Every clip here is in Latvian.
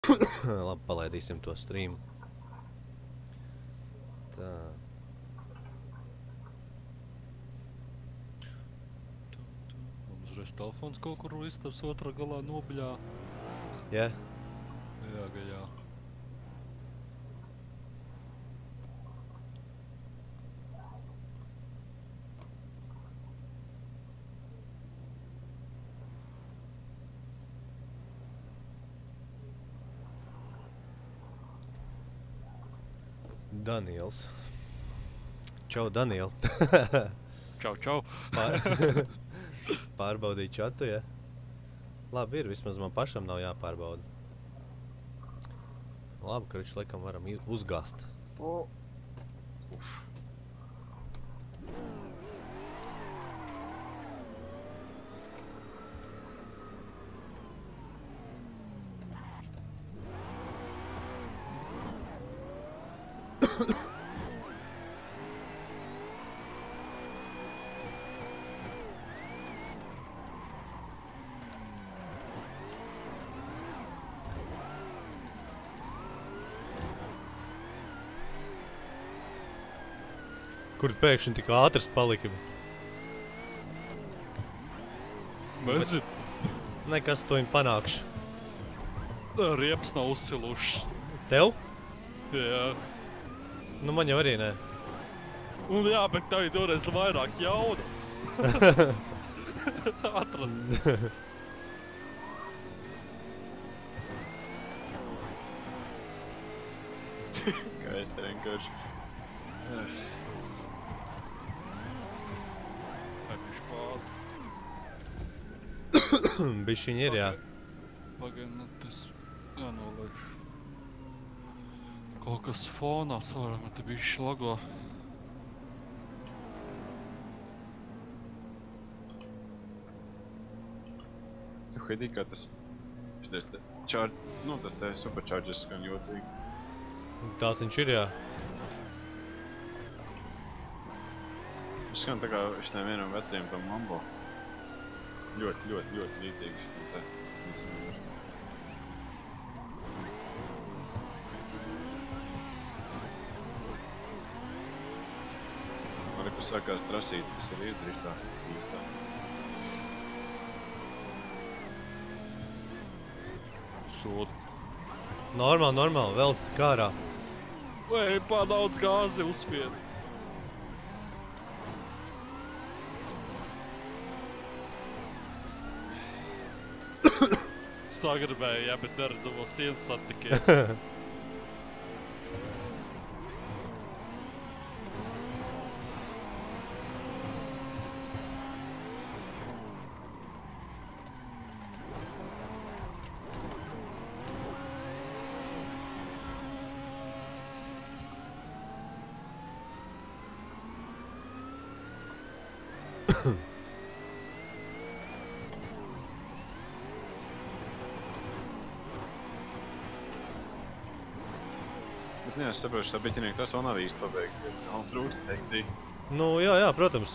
Labi, palaidīsim to streamu. Tā. Man uzreiz telefons kaut kur istabas otrā galā nobļā. Jā? Jā, ka jā. Daniels. Čau, Daniel. Čau, čau. Pārbaudīju čatu, ja? Labi ir, vismaz man pašam nav jāpārbauda. Labi, ka viņš laikam varam uzgāzt. Kur pēkšņi tik ātrs palika? Nezinu. Nekas to viņu panākšu. Riepas nav uzsilušas. Tev? Jā. Nu, man jau arī nē. Un jā, bet tev ir toreiz vairāk jauna. Atrad. Kā es te vienkārši... Viņš pār. Bišķiņ ir, jā. Pagaid, nu tas jānolaiž. Kaut kas fonā svaram, te bišķi lago. Haidī, kā tas... Šitais te... Nu, tas te supercharges skan jocīgi. Tās viņš ir, jā. Viņš skan tā kā šitam vienam vecajam tam Mambo. Ļoti līdzīgs šitam te. Man ir sākās trasīt, kas ir iedrištā. Īstā. Sodu. Normāli, velc kārā. Vai pār daudz gāzi uzspied. Sagribēju, jā, bet neredzamo sienas satikie. Bet jā, es saprotu, tā biķinieki tas vēl nav īsti pabeigt, jo nav trūkst sekcija. Nu, jā, protams.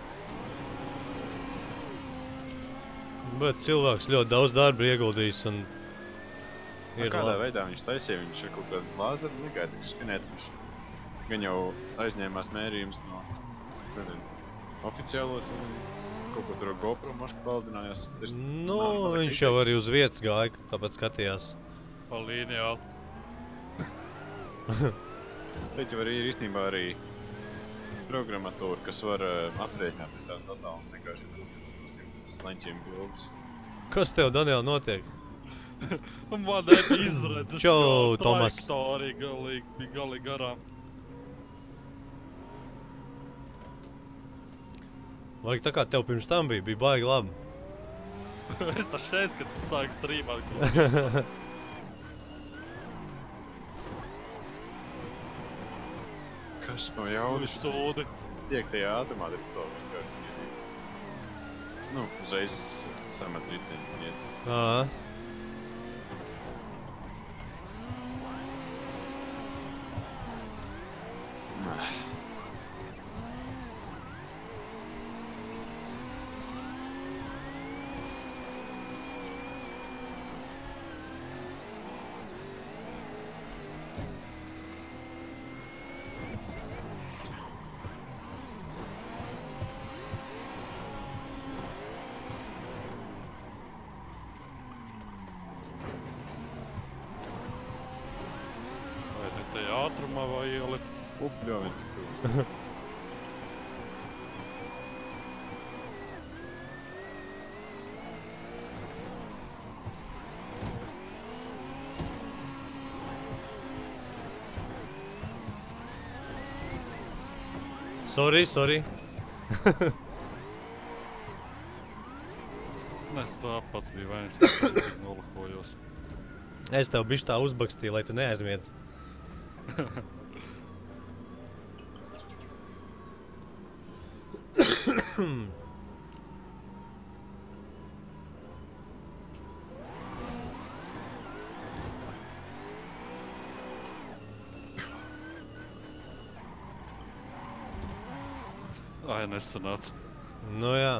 Bet cilvēks ļoti daudz darba ieguldījis un... Kādā veidā viņš taisīja? Viņš ir kaut kādu lāzeru negaidīgs skanēt. Gan jau aizņēmās mērījums no, nezinu, oficiālos un kaut ko tur GoPro moška paldinājās. Nu, viņš jau arī uz vietas gāja, tāpēc skatījās. Pa līnijāli. Teikt jau arī ir īstenībā arī programmatūra, kas var aprēķināt visādas attālums, vienkārši tas leņķiem bildes. Kas tev, Daniel, notiek? Man nebija izredzes, Čau, Tomas. Trajektorija bija galīgi garām. Vajag tā kā tev pirms tam bija baigi labi. Es tā šeit, kad tu sāki strīmāt. Kas no jaudas? Sūdi. 5. ātrumā ir to vienkārši. Nu, uzreiz samet riteni un iet. Ā. ātrumā vai ielikt. Upļo viens cik tūs. Sorry. Es tā pats biju vainis, ka tik nolakojos. Es tev bišķi tā uzbakstīju, lai tu neaizmiedz. Ai, nesanāca. Nu jā.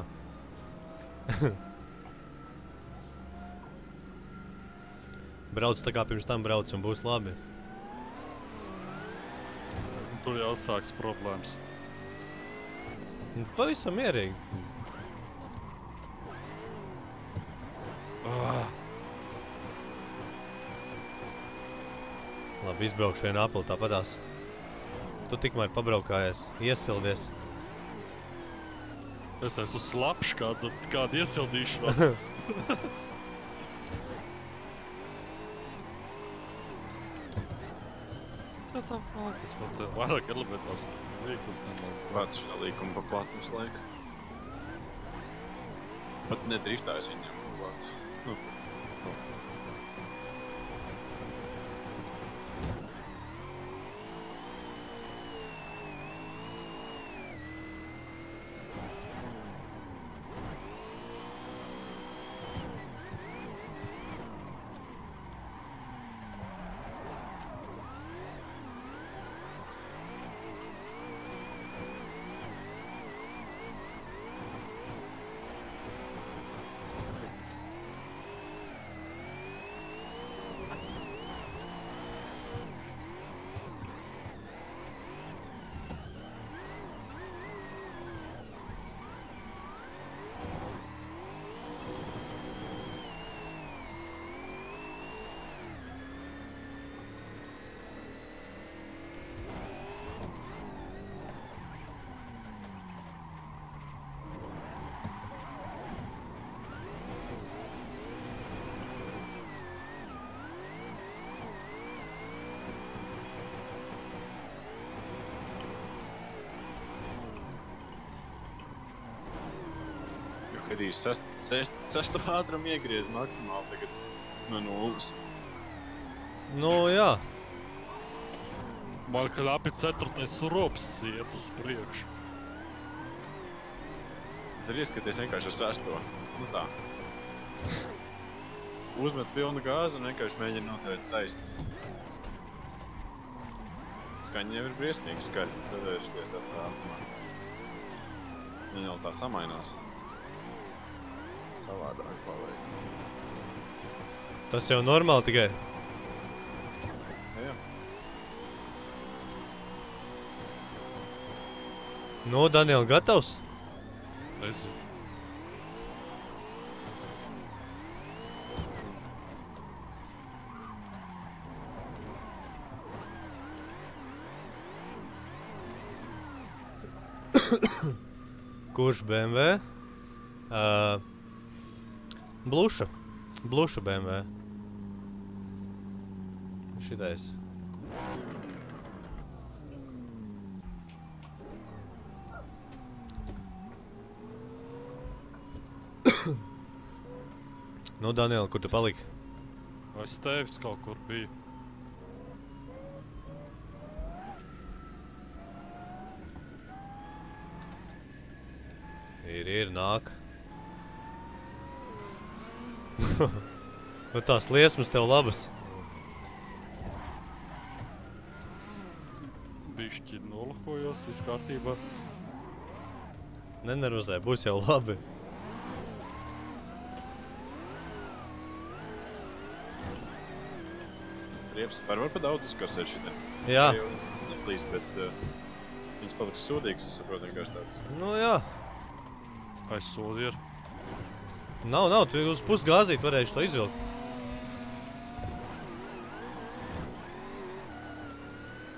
Brauc tā kā pirms tam brauc un būs labi. Tur jau sāks problēmas. Pavisam mierīgi. Labi, izbraukšu vienu apli tāpatās. Tu tikmēr pabraukājies, iesildies. Es esmu slapšs, kāda iesildīšanās. Tā fāk, es pat vairāk elementārus līkus nemāku. Vāc šā līkuma pa platu visu laiku. Pat nedrīftājis viņam pa platu. Arī sesto ātrumu iegriez maksimāli tagad no nulles. Nu jā. Man knapi 4. rops iet uz priekšu. Es arī ieskaties vienkārši ar sesto. Nu tā. Uzmet pilnu gāzi un vienkārši mēģina noturēt taisni. Skaņa jau ir briesmīgi skaļi, tad vēršties tā ātrumā. Viņa jau tā samainās. Savādāk paliek. Tas jau normāli tikai. Jā. Nu, Daniel, gatavs? Nezinu. Kurš BMW? Bluša BMW. Šitais. Nu, Daniel, kur tu paliki? Es tevis kaut kur biju. Ir, nāk. Nu tās liesmas tev labas. Bišķi nolakojos, viss kārtībā. Nenervozē, būs jau labi. Riepas var pa daudz uzkarsēt šitiem. Jā. Neplīst, bet viņas paliks sūdīgas, es saprotu, vienkārši tāds. Nu jā. Aizsodi ir. Nav, tu uz pus gāzīt varējuši to izvilkt.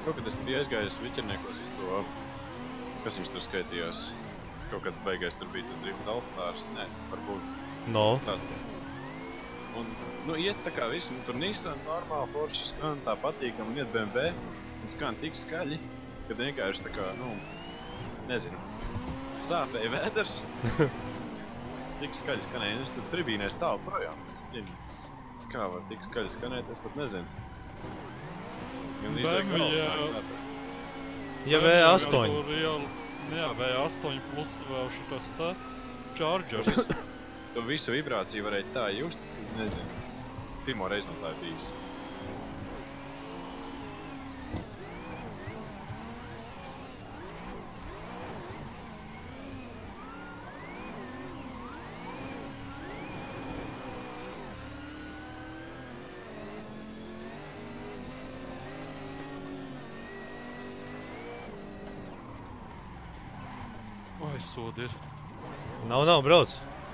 kaut kad es biju aizgājis Viķerniekos uz to, kas viņš tur skaitījās. Kaut kāds beigais tur bija tas drifts Alstārs, nē, varbūt. No. Un, nu, iet tā kā visu, tur Nissan normāli, Porsche skan tā patīkam, un iet BMW, un skan tik skaļi, kad vienkārši tā kā, nu, nezinu, sāpēja vēders. Tik skaļi skanēja, un es tur tribīnē stāvu projām. Kā var tik skaļi skanēt, es pat nezinu. Gan izvēk galvas sāk sāpēt. Ja V8. Jā, V8 plus vēl šitas tā Chargers. To visu vibrāciju varēja tā just, nezinu. Pirmo reizi man tā ir bijis. Ai, sodi ir. Nav, brauc.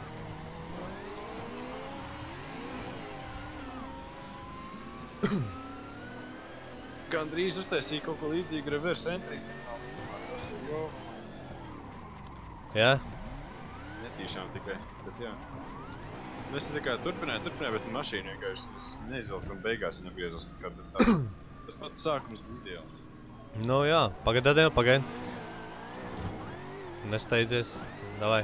Gandrīz uztaisīja kaut ko līdzīgu reverse entry. Tas ir jau... Jā? Netīšām tikai, bet jā. Es tā kā turpināju, bet mašīna vienkārši neizvilku un beigās viņa griezos kā tā. Tas pats sākums bija ideāls. Nu jā, pagaidi. Nesteidzies. Davai.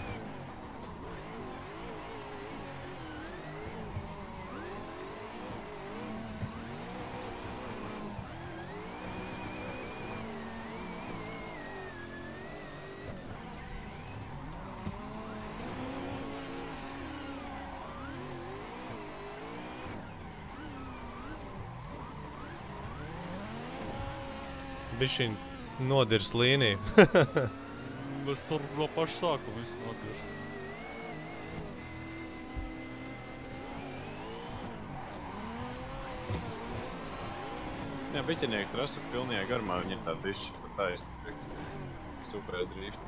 Bišķiņ nodirs līniju. Es tur no paša sākuma visu nodiršu. Jā, Biķernieka trasa pilnajā garumā, viņa ir tā bišķi pa taisni. Super drīft.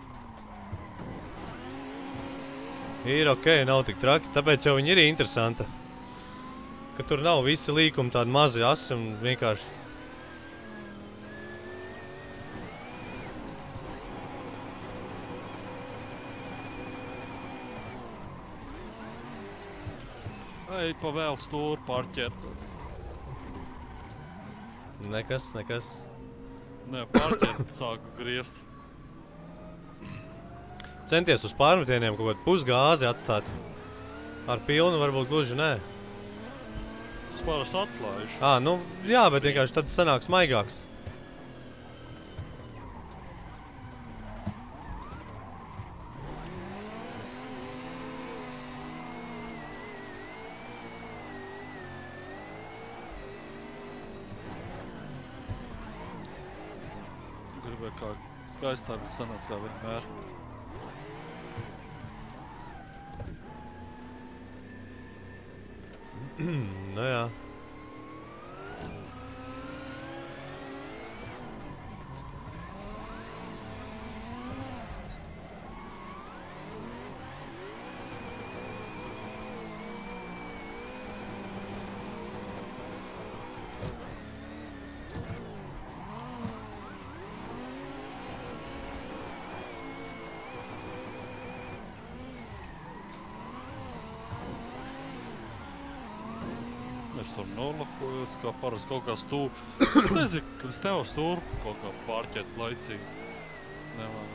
Ir ok, nav tik traki, tāpēc jau viņi ir interesanta. Ka tur nav visi līkumi tādi mazi asi un vienkārši... Ej, pa vēl stūri pārķert. Nekas. Nē, pārķert sāku griezt. Centies uz pārmetieniem kaut kādu pusgāzi atstāt. Ar pilnu varbūt gluži nē. Es parasti atlaižu. Nu jā, bet vienkārši tad sanāk smaigāks. Gribēju kā skaistāk, bet sanāca kā vienmēr. Nu jā. Es tur nolakojos, kā parasti kaut kā stūri. Es nezinu, kad es nevaru stūri kaut kā pārķert laicīgi. Nevaru.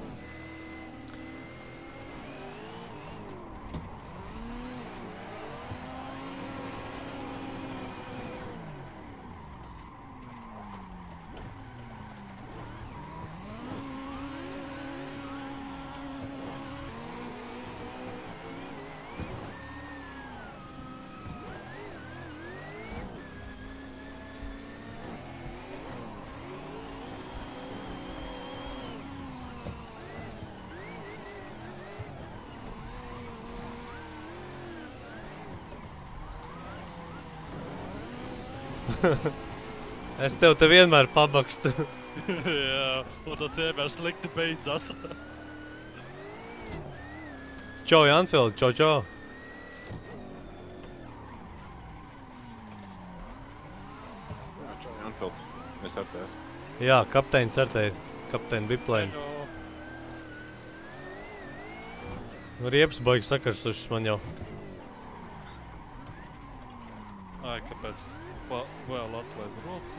Es tev te vienmēr pabakstu. Jā, un tas vienmēr slikti beidzas. Čau, Janfield, čau. Jā, Janfields. Es ar tās. Jā, kapteinis ar te ir. Kapteini biplēni. Nu, riepas baigas sakarstušas man jau. Ai, kāpēc vēl atlaid rokas?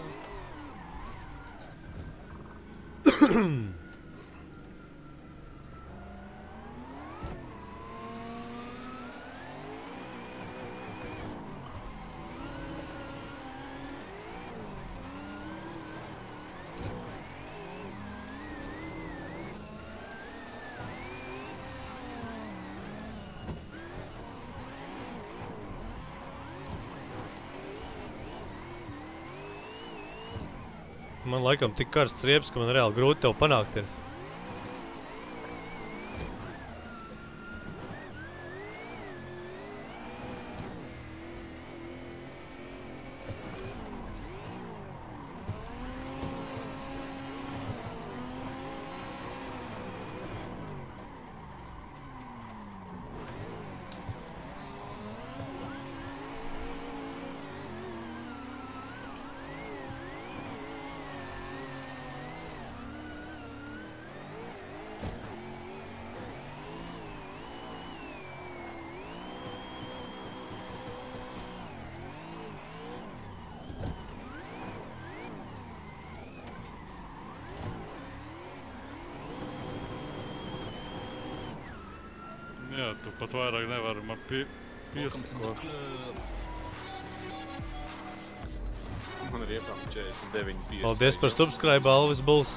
Man laikam tik karsts riepas, ka man reāli grūti tev panākt ir. Jā, tu pat vairāk nevari man piesakot. Man ir iepām 49,50. Paldies par subscribe, Alvis Bulls.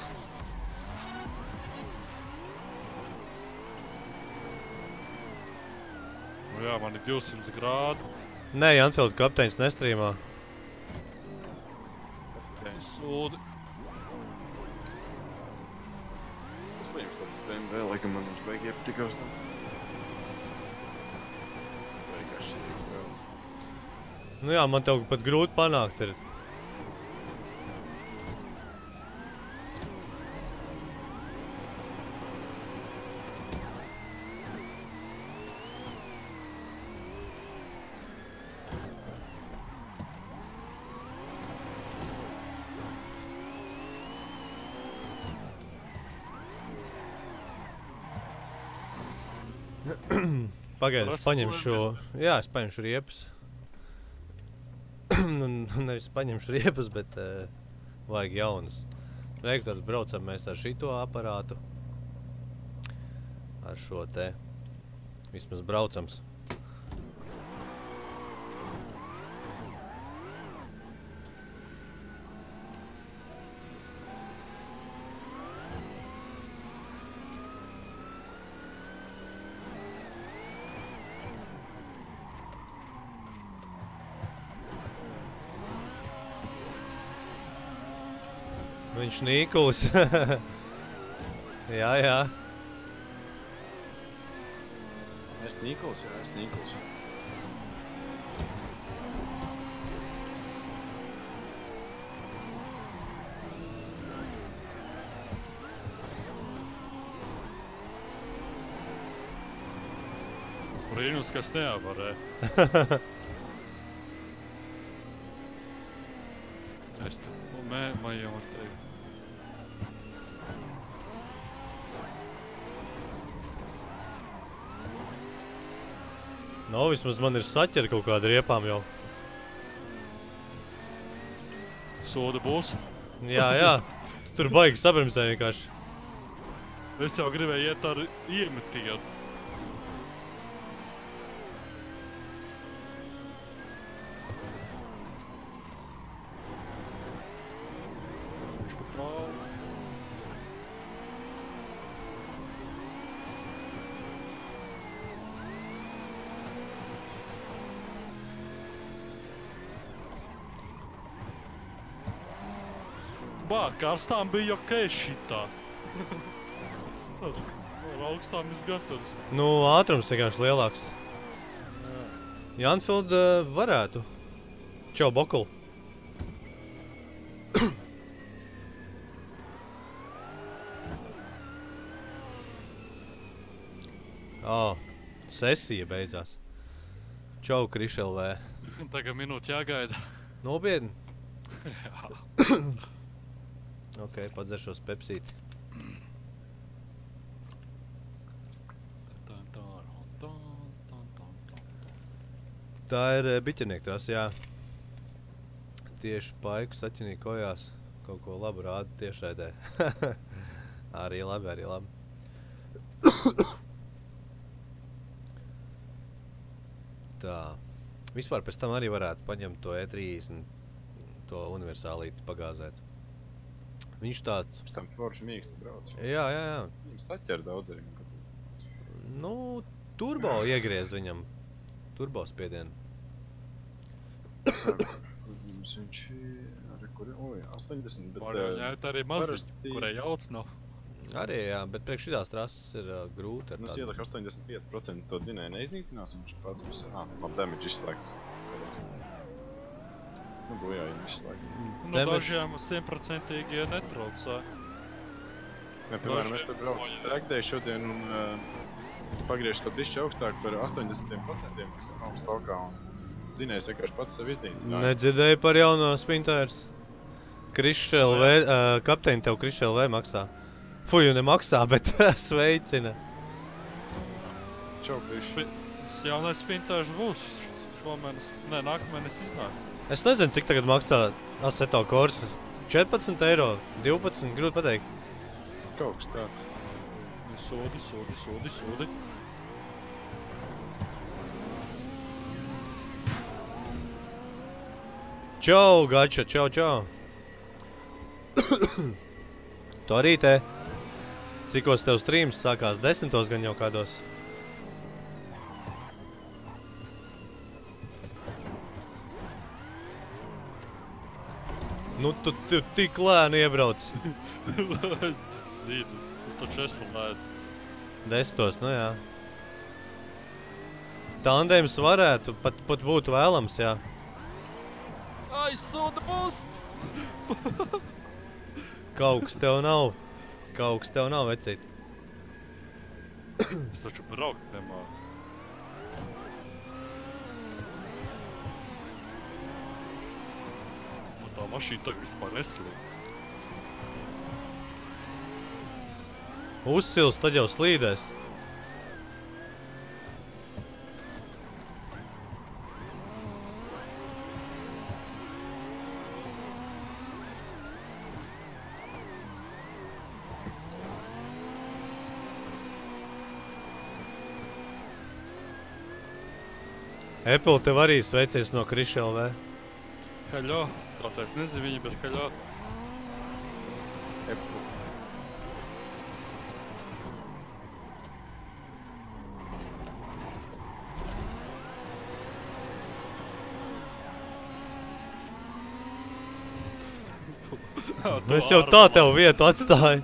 Nu jā, man ir 200 grādi. Nē, Janfield kapteinis nestrīmā. Sūdi. Es paņemšu to BMW, laikam man viņš baigi iepatikās tam. Vienkārši ir daudz. Nu jā, man tev pat grūti panākt ir. Pagaid, es paņemšu... Jā, es paņemšu riepas. Nevis paņemšu riepas, bet vajag jaunas. Reiku tad braucam mēs ar šito aparātu. Ar šo te. Vismaz braucams. Viņš Nīkuls. Jā, jā. Es Nīkuls, jā, es Nīkuls. Brīnums, kas neavarē. Es te mājām var teikt. No, vismaz man ir saķeri kaut kāda riepām jau. Soda būs? Jā, jā. Tu tur baigi sabremzē vienkārši. Es jau gribēju iet ar iemetienu. Bā, karstām bija okei šitā. Ar augstām es gatavs. Nu, ātrums vienkārši lielāks. Janfield varētu. Čau, Bokul. Sesija beidzās. Čau, Krišelvē. Tagad minūti jāgaida. Nopietni? Jā. Ok, padzeršos pepsīti. Tā ir biķernieku trasa, jā. Tieši paiku saķinī kojās. Kaut ko labu rāda tiešraidē. Arī labi, arī labi. Tā. Vispār pēc tam arī varētu paņemt to E30, to universālīti pagāzēt. Viņš tāds... Viņš tam forši mīksti brauc. Jā, jā, jā. Viņam saķer daudz arī. Nu, turbo iegriez viņam. Turbo spiedienu. Viņš ir... Oi, 80, bet... Var jau ņemt arī Mazda, kurai jauc nav. Arī, jā, bet priekš šitās trases ir grūti ar tādu. Es ieliku 85% to dzinēju neiznīcinās, un viņš pats būs... Labi, damage izslēgts. Nu, bojājumi izslēgts. Nu, dažiem 100% netraucē. Piemēram, es te braucu trackday šodien un pagriežu kaut bišķi augstāk par 80%, kas ir augstokā, un dzinējs vienkārši pats sev iznīcināja. Nedzirdēju par jauno Spintairs. Krišs LV, kapteini tev Krišs LV maksā. Fuju, nemaksā, bet sveicina. Čau, Krišs. Jaunais Spintairs būs šomēnes, nākamēnes iznāk. Es nezinu, cik tagad maksā Assetto Corsa. 14 eiro, 12, grūti pateikt. Kaut kas tāds. Sodi. Čau, Gača, čau. Tu arī te? Cikos tev streams sākās? 10. gan jau kādos? Nu, tu tik lēni iebrauc. Zinu, es taču esmu lēdz. 10. Nu jā. Tandēms varētu, pat būtu vēlams, jā. Ai, soda būs! Kauks tev nav. Vecīt. Es taču braukt nemāku. Man tā mašīna tagad vispār neslīd. Uzsils, tad jau slīdēs. Apple tev arī sveicies no Krišs LV. Haļo, kaut es nezinu viņu, bet haļo. Apple. Es jau tā tev vietu atstāju.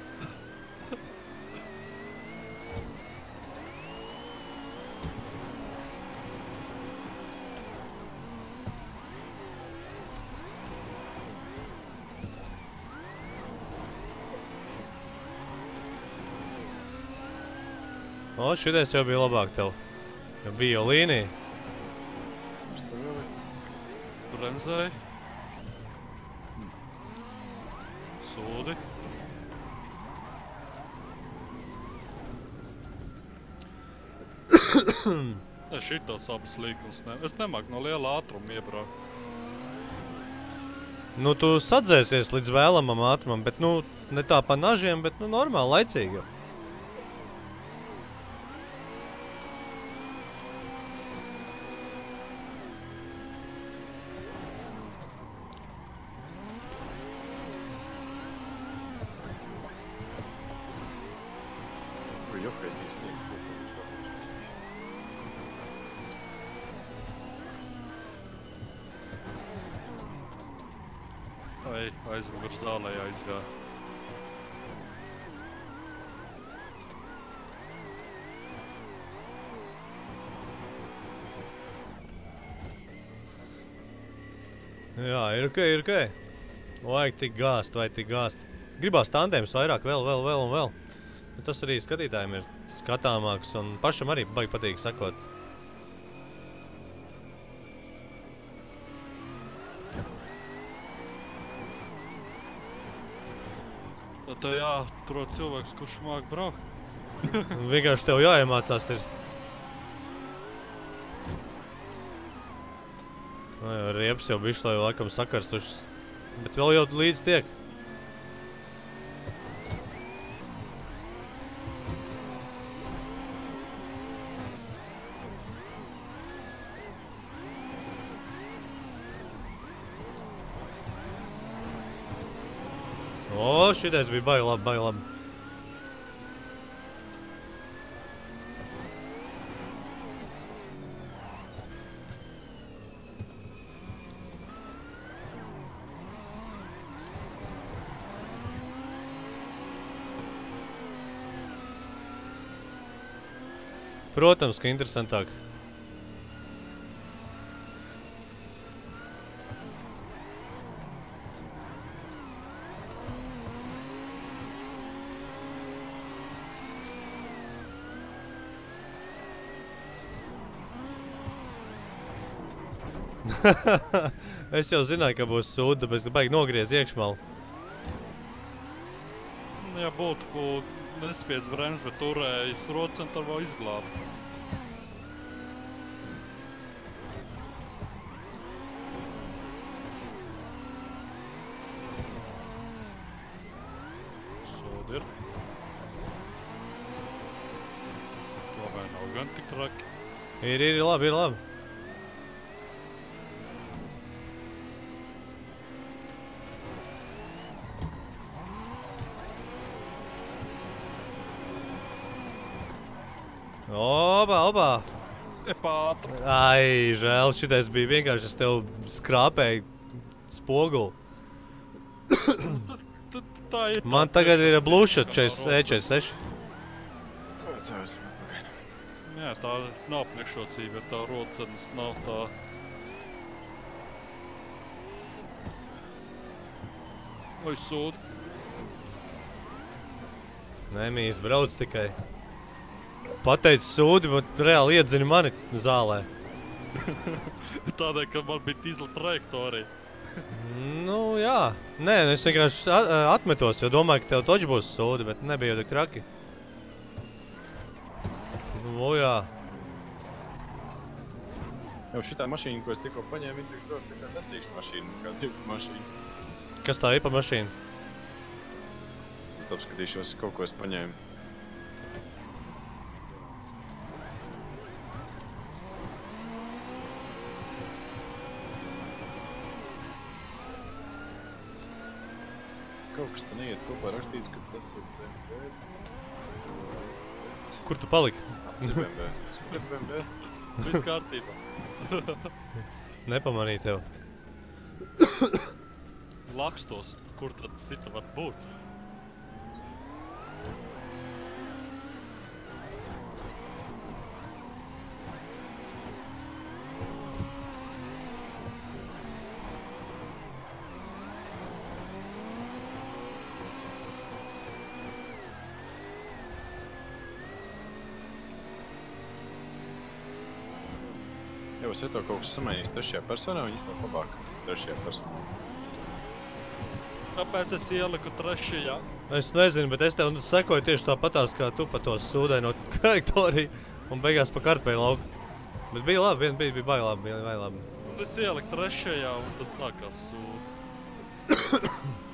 O, šitais jau bija labāk tev. Jau bija jau līnija. Bremzēji. Sūdi. Šitos abas līkums ne. Es nemāku no liela ātruma iebraukt. Nu, tu sadzēsies līdz vēlamam ātrumam, bet, nu, ne tā pa nažiem, bet, nu, normāli, laicīgi jau. Aizmugur zālē aizgāja. Jā, ir ok. Vajag tik gāzt. Gribās tandēms vairāk, vēl. Tas arī skatītājiem ir skatāmāks un pašam arī baigi patīk sakot. Tad tev jāatrod cilvēks, kurš māk braukt. Vienkārši tev jāiemācās ir. Riepas jau bišķi, lai laikam sakarsušas. Bet vēl jau līdz tiek. O, šitais bija baigi labi, baigi labi. Protams, ka interesantāk. Es jau zināju, ka būs sūda, tāpēc baigi nogriez iekšmalu. Ja būtu, ko nespiedz brems, bet turējis rocentru vēl izglābt. Sūdi ir. Labai nav gan tik traki. Ir labi, ir labi. Oba! Pātri. Ai, žēl, šitais bija vienkārši, es tev skrāpēju spoguli. Tā ir. Man tagad ir bluša E46. Jā, tā nav priekšrocība, ja tā rocenas nav tā. Oi, sūdi. Nemīs brauc tikai. Pateici sūdi, bet reāli iedzini mani zālē. Tādēļ, ka man bija izla trajektorija. Nu, jā. Nē, es vienkārši atmetos, jo domāju, ka tev toģi būs sūdi, bet nebija jau tik traki. Nu, jā. Jau šitā mašīna, ko es tikko paņēmu, viņa tik dos tikai sacīkšu mašīnu, kā divu mašīnu. Kas tā ir pa mašīnu? Tad apskatīšos, kaut ko es paņēmu. Kaut kas te neiet kopā rakstīts, ka tas ir BMW. Kur tu paliki? Tas ir BMW. Es pēc BMW. Viss kārtībā. Nepamanīju tev. Lakstos, kur tad cita var būt? Jau es to kaut kas samainījis trešajā personā, viņi izstāst labāk trešajā personā. Kāpēc es ieliku trešajā? Es nezinu, bet es tev sekoju tieši tāpatās, kā tu pa to sūdēji no trajektoriju un beigās pa kartpēju lauku. Bet bija labi, bija baigi labi, bija baigi labi. Un es ieliku trešajā un tas sākās sūdi.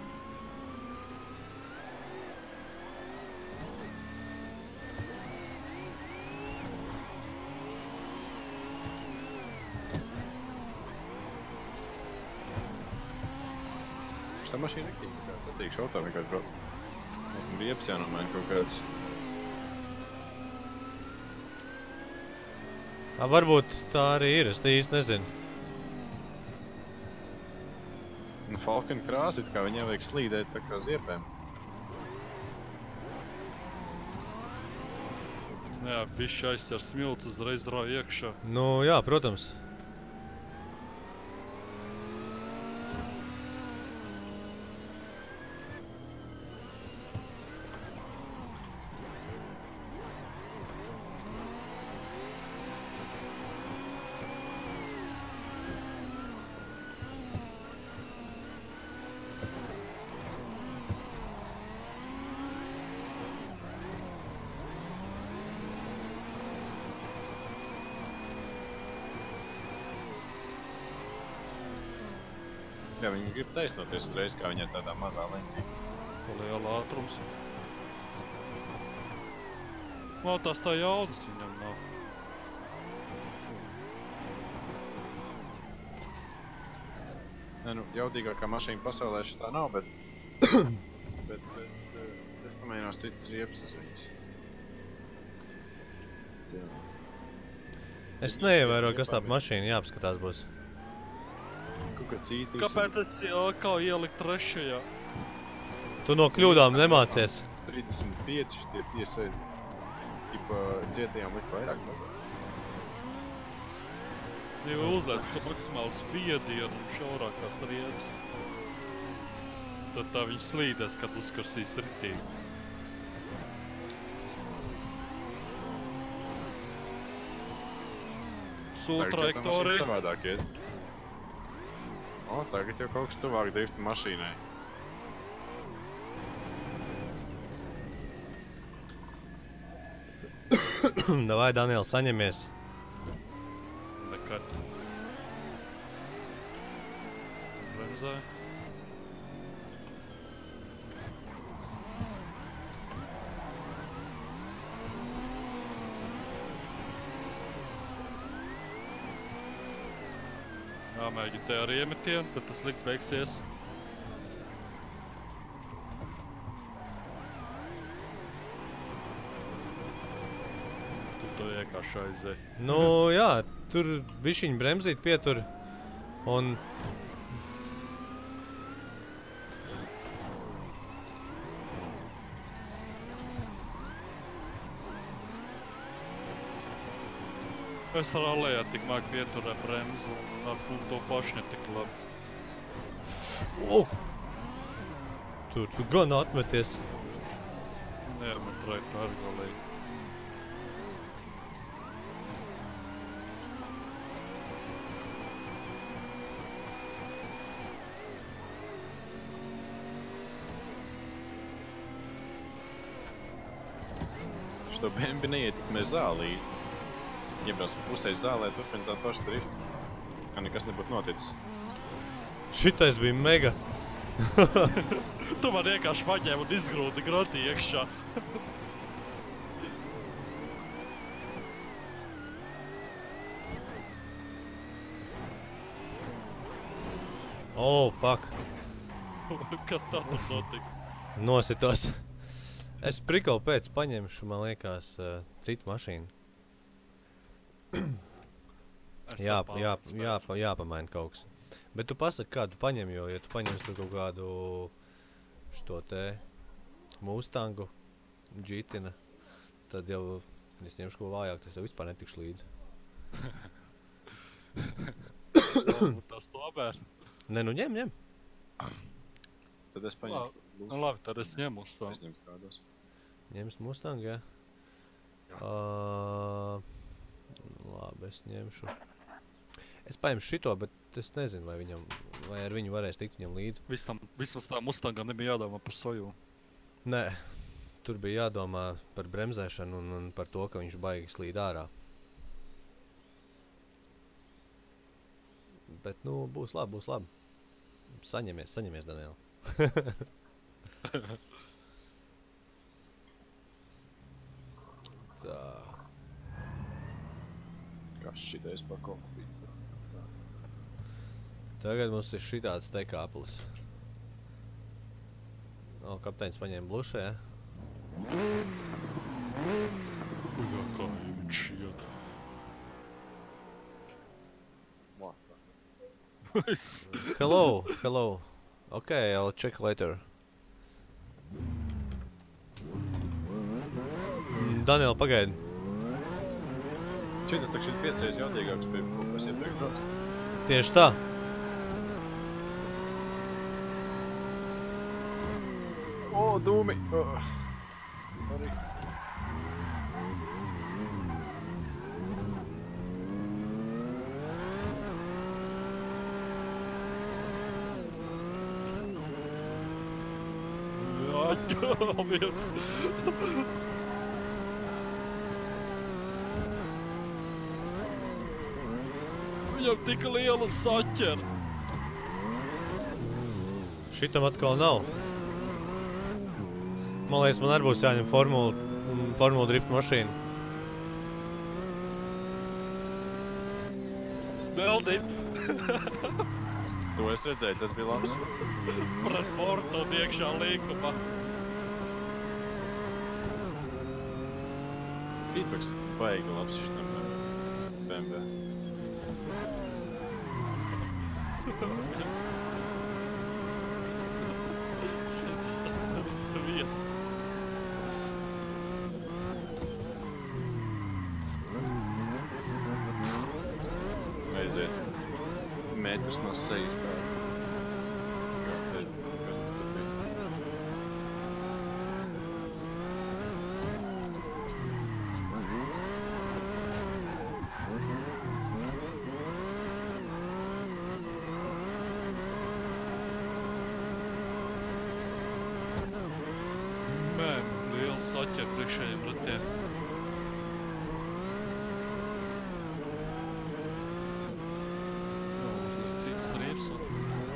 Tā mašīna nektīva, kā sacīkšu autā vienkārši brauc. Un riepas jānomaina kaut kāds. Varbūt tā arī ir, es īsti nezinu. Un Falcon krāsa, it kā viņai vajag slīdēt tā kā ziepēm. Jā, bišķi aizsver smilts uzreiz rauj iekšā. Nu, jā, protams. Jā, viņi grib taisnoties uzreiz, kā viņi ir tādā mazā leņķī. Liela ātrums. Nav tās tā jaudas viņam nav. Nē, nu, jaudīgākā mašīna pasaulē šitā nav, bet... bet es pamēģinās citas riepas uz viņas. Jā. Es neievēroju, kas tā mašīna jāapskatās būs. Kaut kā cītīs. Kāpēc es kā ielikt trešajā? Tu no kļūdām nemācies. 35 šitie piesēdis. Tipa cietajām likt vairāk mazāk. Jau uzlēs maksimālu spiedienu un šaurākās riepas. Tad tā viņš slīdēs, kad uzkarsīs ritīgi. Sula trajektorija. Savādāk iet. O, tagad jau kaut kas tuvāk drifta mašīnai. Davai, Daniel, saņemies. Nekad. Bremzē. Jāmēģina te ar iemetienu, bet tas likt beigsies. Tu to vienkārši aizēji. Nu, jā, tur bišķiņ bremzīt pietur. Un... Es ar alējā tik māk pieturē bremzu un ar to pašu netik labi. Tur tu gan atmeties. Neiemet raita ar galīgi. Šo BMW neietekmē zāli īsti. Iebrauc pusē zālē, turpina tā paša drifta. Kā nekas nebūtu noticis. Šitais bija mega. Tu man vienkārši paņēmi un izgrūdi groti iekšā. Oh, fuck. Kas tā tur notika? Nositos. Es prikalu pēc paņemšu, man liekas, citu mašīnu. Jāpamaina kaut kas. Bet tu pasaki, kādu paņem, jo, ja tu paņems tur kaut kādu šo te Mustangu, Džitina, tad jau, es ņemšu ko vājāk, tas jau vispār netikšu līdzi. Tas labēr. Ne, nu ņem. Tad es paņemšu. Nu labi, tad es ņemu Mustangu. Es ņemšu kādos. Ņems Mustangu, jā? Labi, es ņemšu. Es paņemšu šito, bet es nezinu, vai ar viņu varēs tikt viņam līdzi. Vismaz tā Mustangam nebija jādomā par soju. Nē, tur bija jādomā par bremzēšanu un par to, ka viņš baigi slīd ārā. Bet, nu, būs labi. Saņemies, Daniel. Tā. Kas šitais par kokpītu? Tagad mums ir šitāds te kāplis. O, kapteinis paņēma blušu, ja? Jā, kā viņš iet. Hello. Okay, I'll check later. Daniel, pagaidi. Šitas tak šeit 5 reizes jaudīgāks bija, ko mēs iepriekš brauc. Tieši tā. O, dūmi! Sorry. Jā, viens. Viņam tika liela saķera. Šitam atkal nav. Man liekas, man arī būs jāņem formula drift mašīna. Veldi! To es redzēju, tas bija labs. Pret Porto iekšā līkumā. Feedbacks baigi labs šitam BMW. Tas atnevis viests. Aiziet. Metrs no sejas tāds. Kā te, kas tas tad bija? Man, liels saķer priekšējiem ratiem. Uzliek cits rieps un...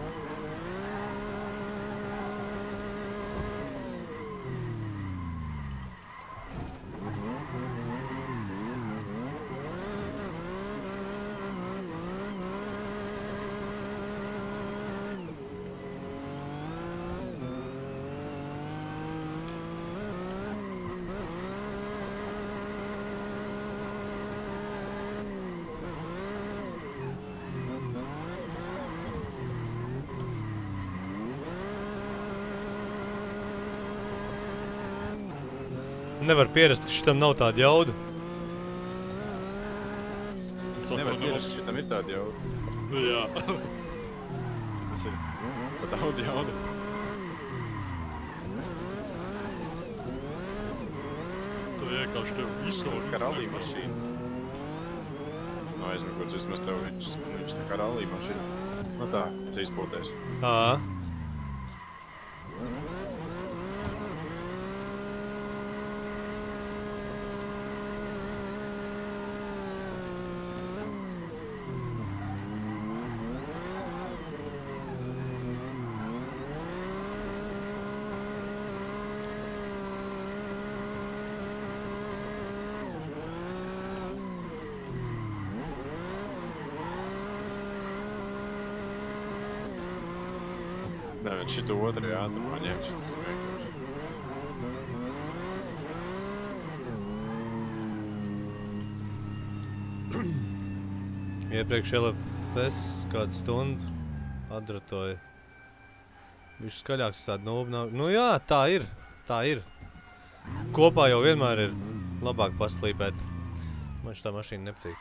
Nevar pierast, ka šitam nav tāda jauda. Nevar pierast, ka šitam ir tāda jauda. Jā. Tas ir pa daudz jauda. Tu vienkārši tev izsauļ. Kā rallija mašīna. No aizmugurs vismaz tev viņš tā kā rallija mašīna. No tā, tas izpūtēs. Ā. Nē, viņš šito otru ātrumā ņem, šitas ir vienkārši. Iepriekš LFS kādu stundu atratoja. Viņš skaļāks uz tādu nūbu. Nu jā, tā ir. Tā ir. Kopā jau vienmēr ir labāk paslīpēt. Man šitā mašīna nepatīk.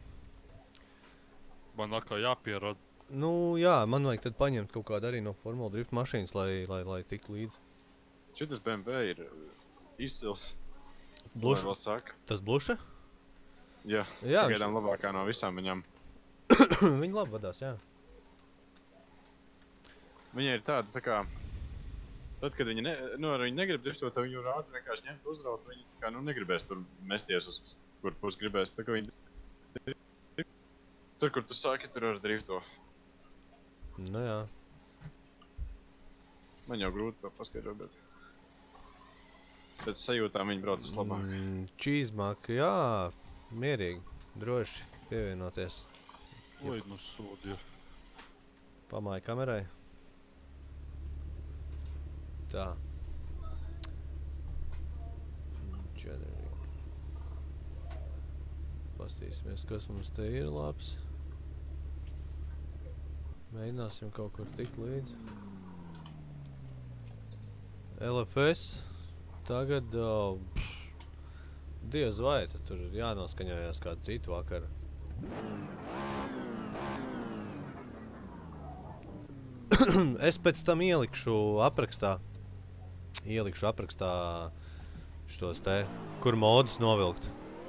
Man atkal jāpierod. Nu jā, man vajag tad paņemt kaut kādu arī no Formula Drift mašīnas, lai tiktu līdzi. Šitas BMW ir izcils. Bluša? Lai vēl saka. Tas Bluša? Jā, Jā, pagaidām labākā no visām viņam. Viņi labi vadās, jā. Viņa ir tāda, tā kā... Tad, kad viņi, ar viņu negrib driftot, tad viņu ātri vienkārši ņemt uzraut, viņi tā kā, negribēs tur mesties uz kur pus gribēs. Tā kā viņi... Tur, kur tu sāki, tur ar drifto. Nu jā. Man jau grūti to paskaidrot, bet... Pēc sajūtām viņi brauc vislabāk. Cheesemak, jā, mierīgi, droši pievienoties. Oi, nu sodi ir. Pamāja kamerai. Tā. Pastīsimies, kas mums te ir labs. Mēģināsim kaut kur tikt līdzi. LFS. Tagad, diez vai, tad tur ir jānoskaņojās kādu citu vakaru. Es pēc tam ielikšu aprakstā šitos te, kur modus novilkt.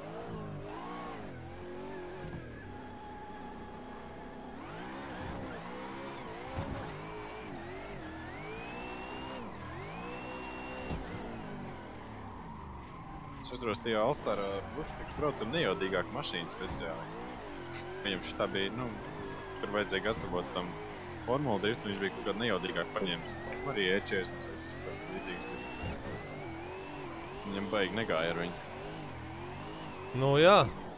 Es atceros, tajā Alstarā Blušķiks brauc ar nejaudīgāku mašīnu speciāli. Viņam šitā bija, tur vajadzēja gatavot tam Formula driftu viņš bija kaut kādā nejaudīgāk paņēmis. Arī E46 kāds līdzīgs bija. Viņam baigi negāja ar viņu. Nu, jā.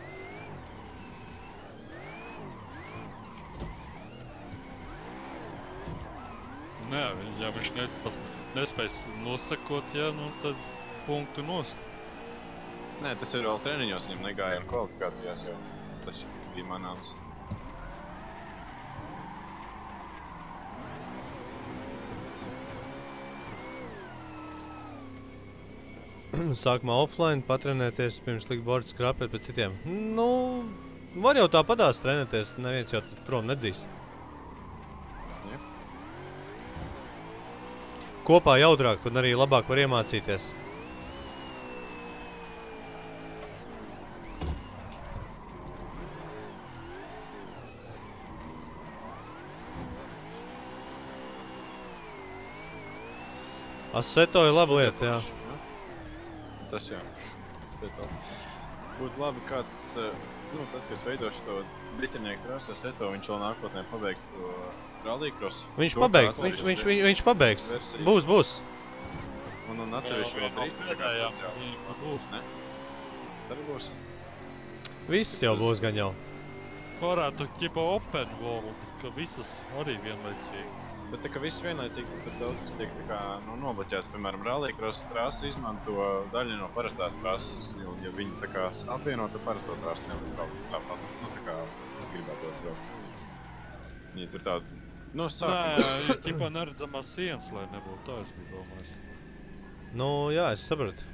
Nē, ja viņš nespējas nosakot, ja, nu tad punktu nost. Nē, tas ir vēl treniņos, viņam negāja un kvalifikācijās jau. Tas bija manāms. Sākumā offline patrenēties, pirms likt bordu skrapēt pēc citiem. Nu, var jau tāpatās trenēties, neviens jau prom nedzīs. Ja. Kopā jaudrāk, un arī labāk var iemācīties. Asseto ir laba lieta, jā. Tas jā. Būtu labi kāds, nu, tas, kas veido šo briķinieku trasu Asseto, viņš vēl nākotnē pabeigtu to rallycross. Viņš pabeigs, viņš pabeigs. Būs. Un atsevišķi vēl driftu, tā kā speciāli. Būs. Ne? Tas arī būs. Viss jau būs gan jau. Varētu ķipa open world, ka visas arī vienlaicīgi. Bet tā kā viss vienlaicīgi, tad daudz kas tiek tā kā nobloķēts. Piemēram, rallycross trasu izmanto daļu no parastās trasas. Ja viņi tā kā apvienot ar parasto trasu, nevar braukt tāpat. Nu, tā kā gribētu braukt. Viņi tur tādu, nu, sākumā. Nē, ir ķipa neredzamās sienas, lai nebūtu tā, es biju domājis. Nu, jā, es sapratu.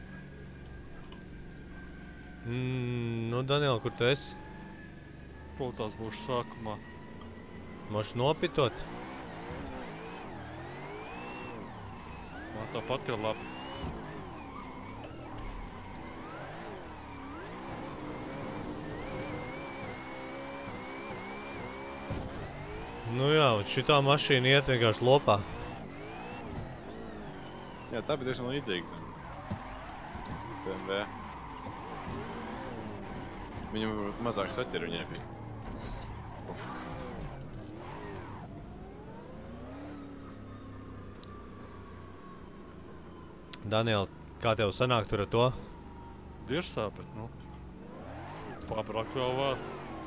Nu, Daniel, kur tu esi? Ko tās būšu sākumā? Moši nopitot? Man tāpat ir labi. Nu jā, un šitā mašīna iet vienkārši lopā. Jā, tā bija diezgan līdzīga. BMW. Viņam mazāk saķeri viņai bija. Daniel, kā tev sanāk tur ar to? Dirsā, bet, nu, pabraukt vēl var.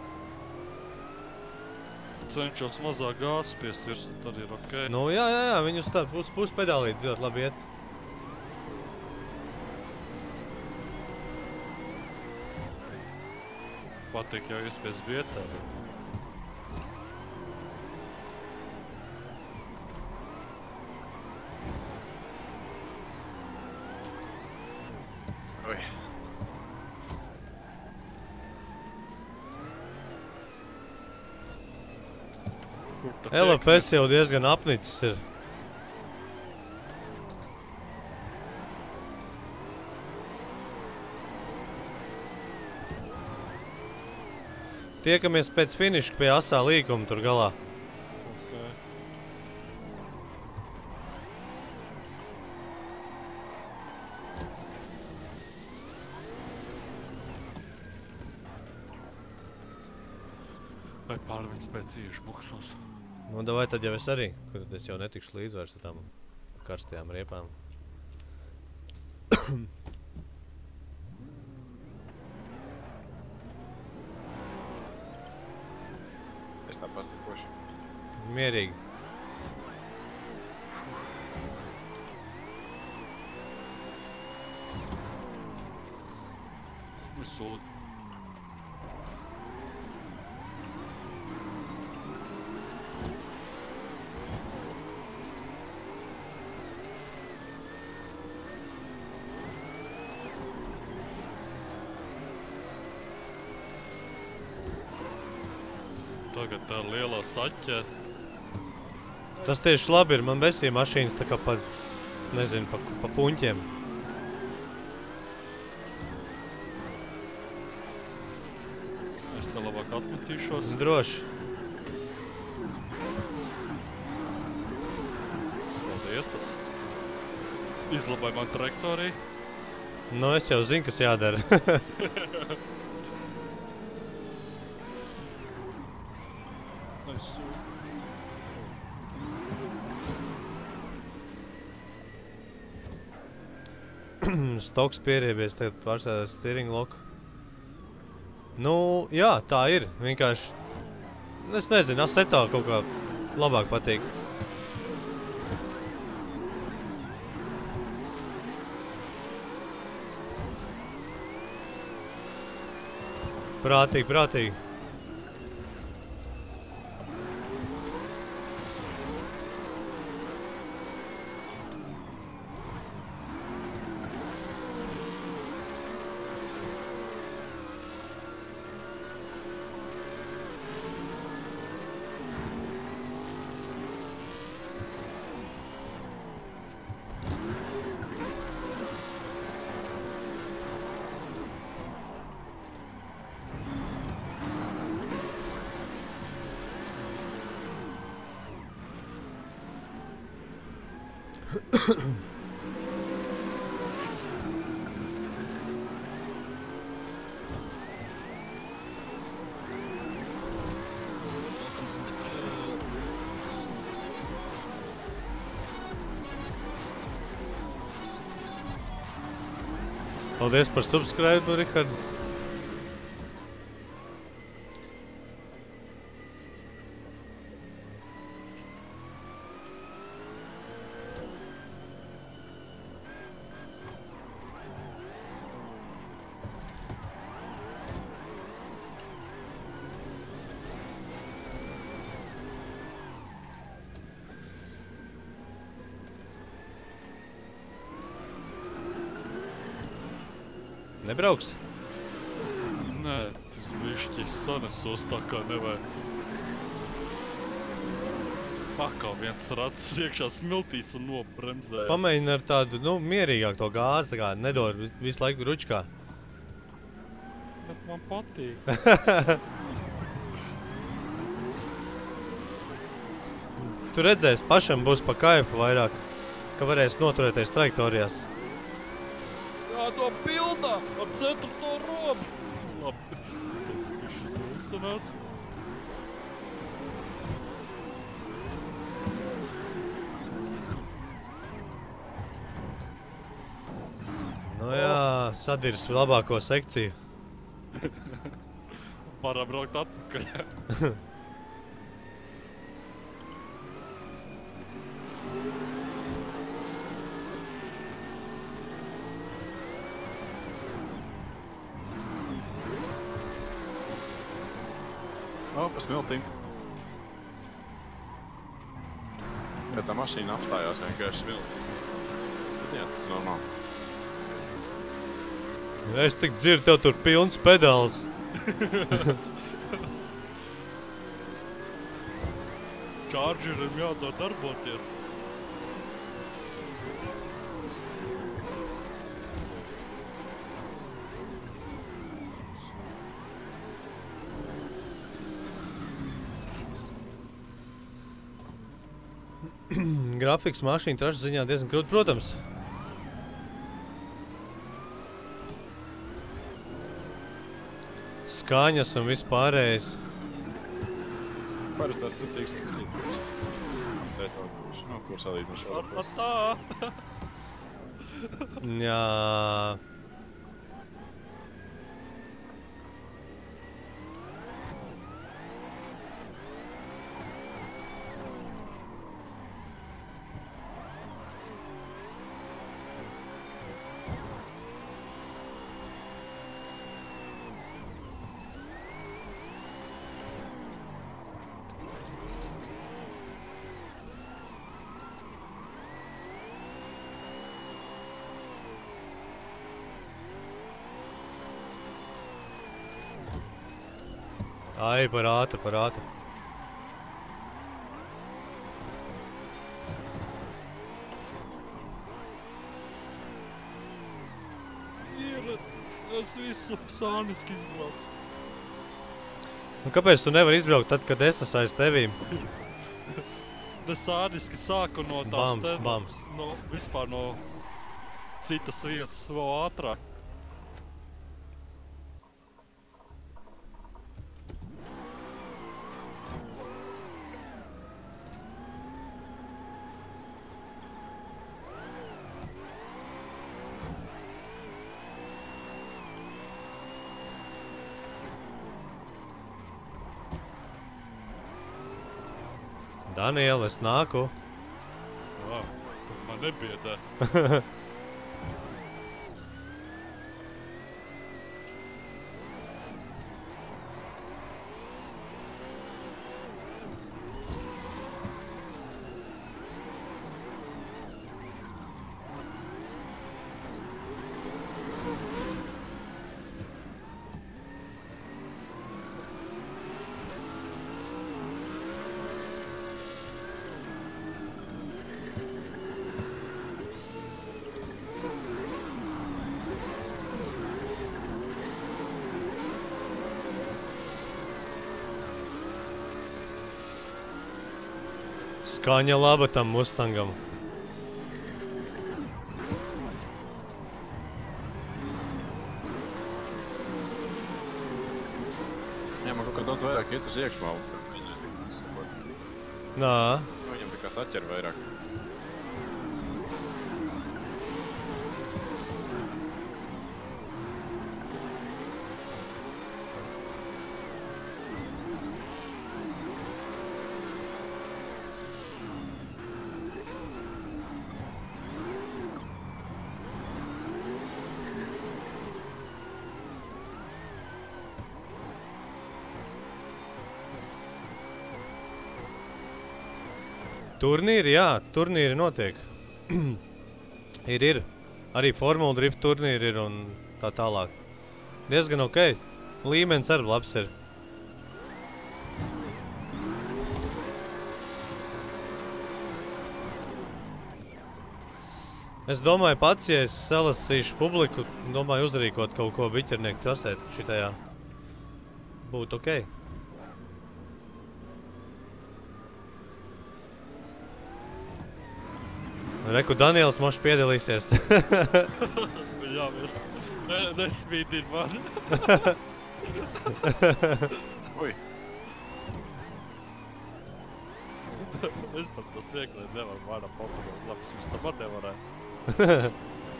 Cenšos mazāk gāzes piestirs, un tad ir ok. Nu jā, viņi uz tā pus pedālīt ļoti labi iet. Patīk jau iespējas vietā, bet... Oi. LFS jau diezgan apnicis ir. Tiekamies pēc finiša pie asā līkuma tur galā. Okay. Vai pārviens pēc iešu buksos? Nu, davai tad jau es arī, kad es jau netikšu līdz vairs ar tām karstajām riepām. Es tā pasakošu. Mierīgi. Sūdi. Tagad tā lielā saķere. Tas tieši labi ir, man besīja mašīnas tā kā pa, nezinu, pa puņķiem. Es te labāk atmetīšos. Droši. Paldies, tas izlabāja man trajektoriju. Nu, es jau zinu, kas jādara. Stoks pieriebies, tagad pārsēdās steering loku. Nu, jā, tā ir. Vienkārši, es nezinu, Assetto kaut kā labāk patīk. Prātīgi, prātīgi. Paldies par subscribe, Rihard. Nebrauks? Nē, tas bišķi sanesos tā kā nevajag. Pakā viens rats iekšā smiltīs un nobremzējas. Pamēģini ar tādu, nu, mierīgāk to gāzi, tā kā nedod visu laiku ručkā. Bet man patīk. Tu redzēsi, pašam būs pa kaifu vairāk, ka varēs noturēties trajektorijās. Jādo pildā ar 4. robu. Labi, tas bišķi sanāca. Nu jā, sadirs labāko sekciju. Varam braukt atpakaļ. O, pa smiltīm. Ja tā mašīna apstājās vienkārši smiltīs. Bet jā, tas ir normāli. Es tik dzirdu, tev tur pilns pedāls. Čārģerim jādod darboties. Grafiks mašīna trašu ziņā diezgan krūti, protams. Skaņas un vispārējais. Parasti tās secīgs strīt. Sētāk, no kur salīt no šāda. Ar tā. Jā. Ai, par ātru, par ātru. Ir, es visu sāniski izbraucu. Nu, kāpēc tu nevari izbraukt tad, kad es esmu aiz tevīm? Es sāniski sāku no tās Bams. No, vispār no citas vietas vēl ātrāk. Daniel, es nāku. Tu man nebiedē. Skaņa laba tam Mustangam. Jā, man kaut kā daudz vairāk iet uz iekšmalu, tad viņai tik sakot. Nā. Viņam tā kā saķer vairāk. Turnīri, jā, turnīri notiek. ir. Arī Formula Drift turnīri ir un tā tālāk. Diezgan ok. Līmenis arī labs ir. Es domāju pats, ja es salasīšu publiku, domāju uzrīkot kaut ko biķernieku trasēt šitajā. Būtu ok. Reku, Daniels moši piedalīsies. Jā, mēs nesmīdīt mani. Ui. Es pat tas viegli nevaru vairāk papildot. Labi, es tam arī nevarētu.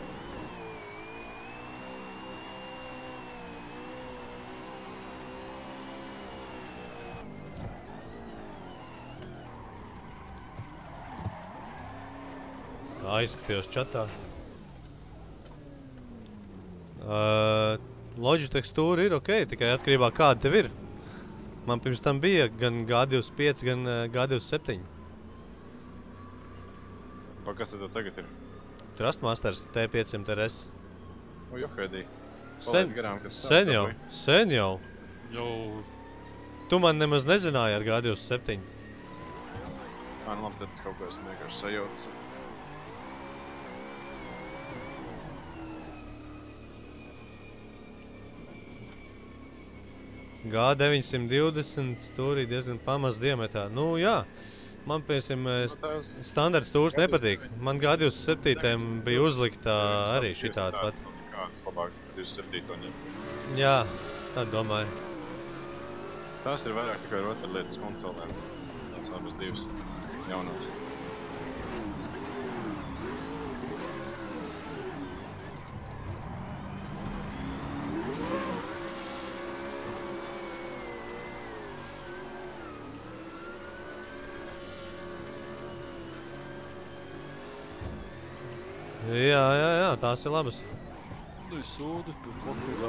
Aizskatījos čatā. Logitech stūri ir ok, tikai atkarībā kāda tev ir. Man pirms tam bija gan G25, gan G27. Kas tad tagad ir? Trustmasters T500 RS. O, johaidī. Sen jau. Jau... Tu man nemaz nezināji ar G27. Nu labi, tad es kaut ko esmu vienkārši sajaucis. G920 stūrī diezgan pamaz diametrā. Nu jā, man piemēram standarts stūrs nepatīk. Man G27 bija uzlikta arī šitāda pat. Es labāk 27 ņem. Jā, tā domāju. Tās ir vairāk tikai rotaļlietas konsolēm. Tās abas divas jaunās. Jā, tās ir labas. Nu, ir sūdi, tur kopīgā.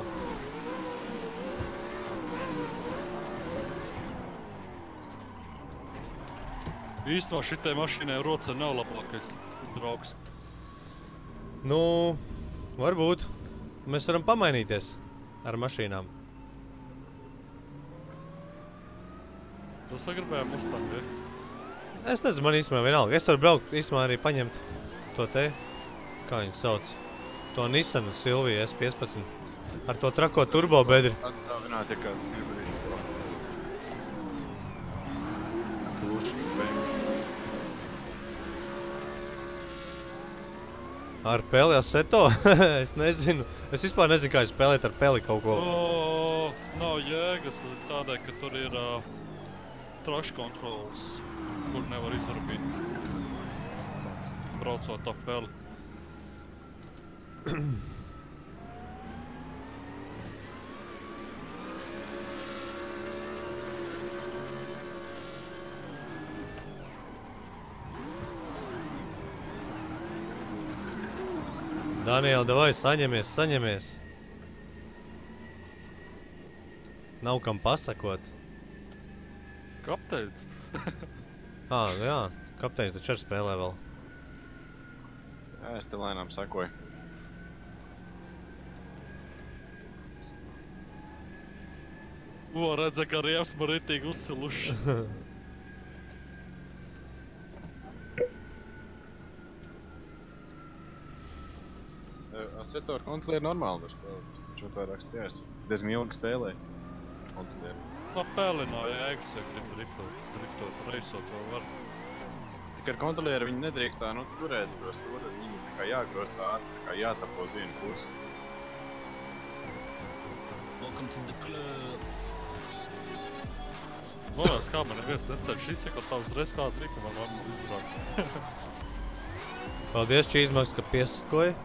Īstenībā šitai mašīnai roce nav labākais draugs. Nu, varbūt. Mēs varam pamainīties ar mašīnām. Tu sagribēji Mustang, ja? Es nezinu, man īstenībā vienalga. Es varu braukt īstenībā arī paņemt to te, kā viņu sauc, to Nissanu Silviju S15 ar to trako turbo bedri. Atdāvināt, ja kāds grib arī to. Ar peli Assetto? Es nezinu. Es vispār nezinu, kā spēlēt ar peli kaut ko. Nav jēgas tādēļ, ka tur ir trash controls, kur nevar izarbīt. Braucot ap peli. Daniel, davai, saņemies. Nav kam pasakot. Kapteids. Jā, kapteinis taču arī spēlē vēl. Jā, es te lēnām sakoju. Redza, ka arī esmu ritīgi uzsiluši. Setoru kontroli ir normāli var spēlēt. Tas taču vairāk stjērs. Diezgan ilgi spēlēja. Kontrolieri. Pēlināja jēgas, ja grib driftot, reisot vēl var. Tik ar kontrolieri viņi nedrīkstā, turēt to stūri. Viņi tā kā jāgrostā ātri, tā kā jātapo uz vienu kursu. Welcome to the club. Novērst, kā man neviens netaļ šis, ja tā uzreiz kādu triku man var izbraukt. Paldies, Čīzmaks, ka piesakoji.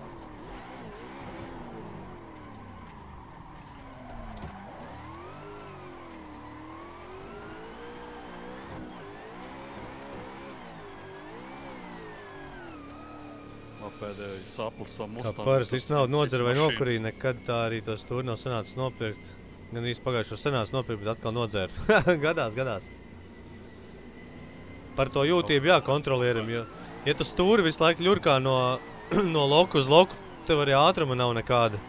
Pēdēji saplusam Kā parasti viss naudu nodzer vai nokurī, nekad tā arī to stūri nav sanācis nopirkt. Gan īsti pagājušo sanācis nopirkt, bet atkal nodzērt. Gadās. Par to jūtību kontrolierim, jo, ja tu stūri visu laiku ļurkā no loku uz loku, tev arī ātruma nav nekāda.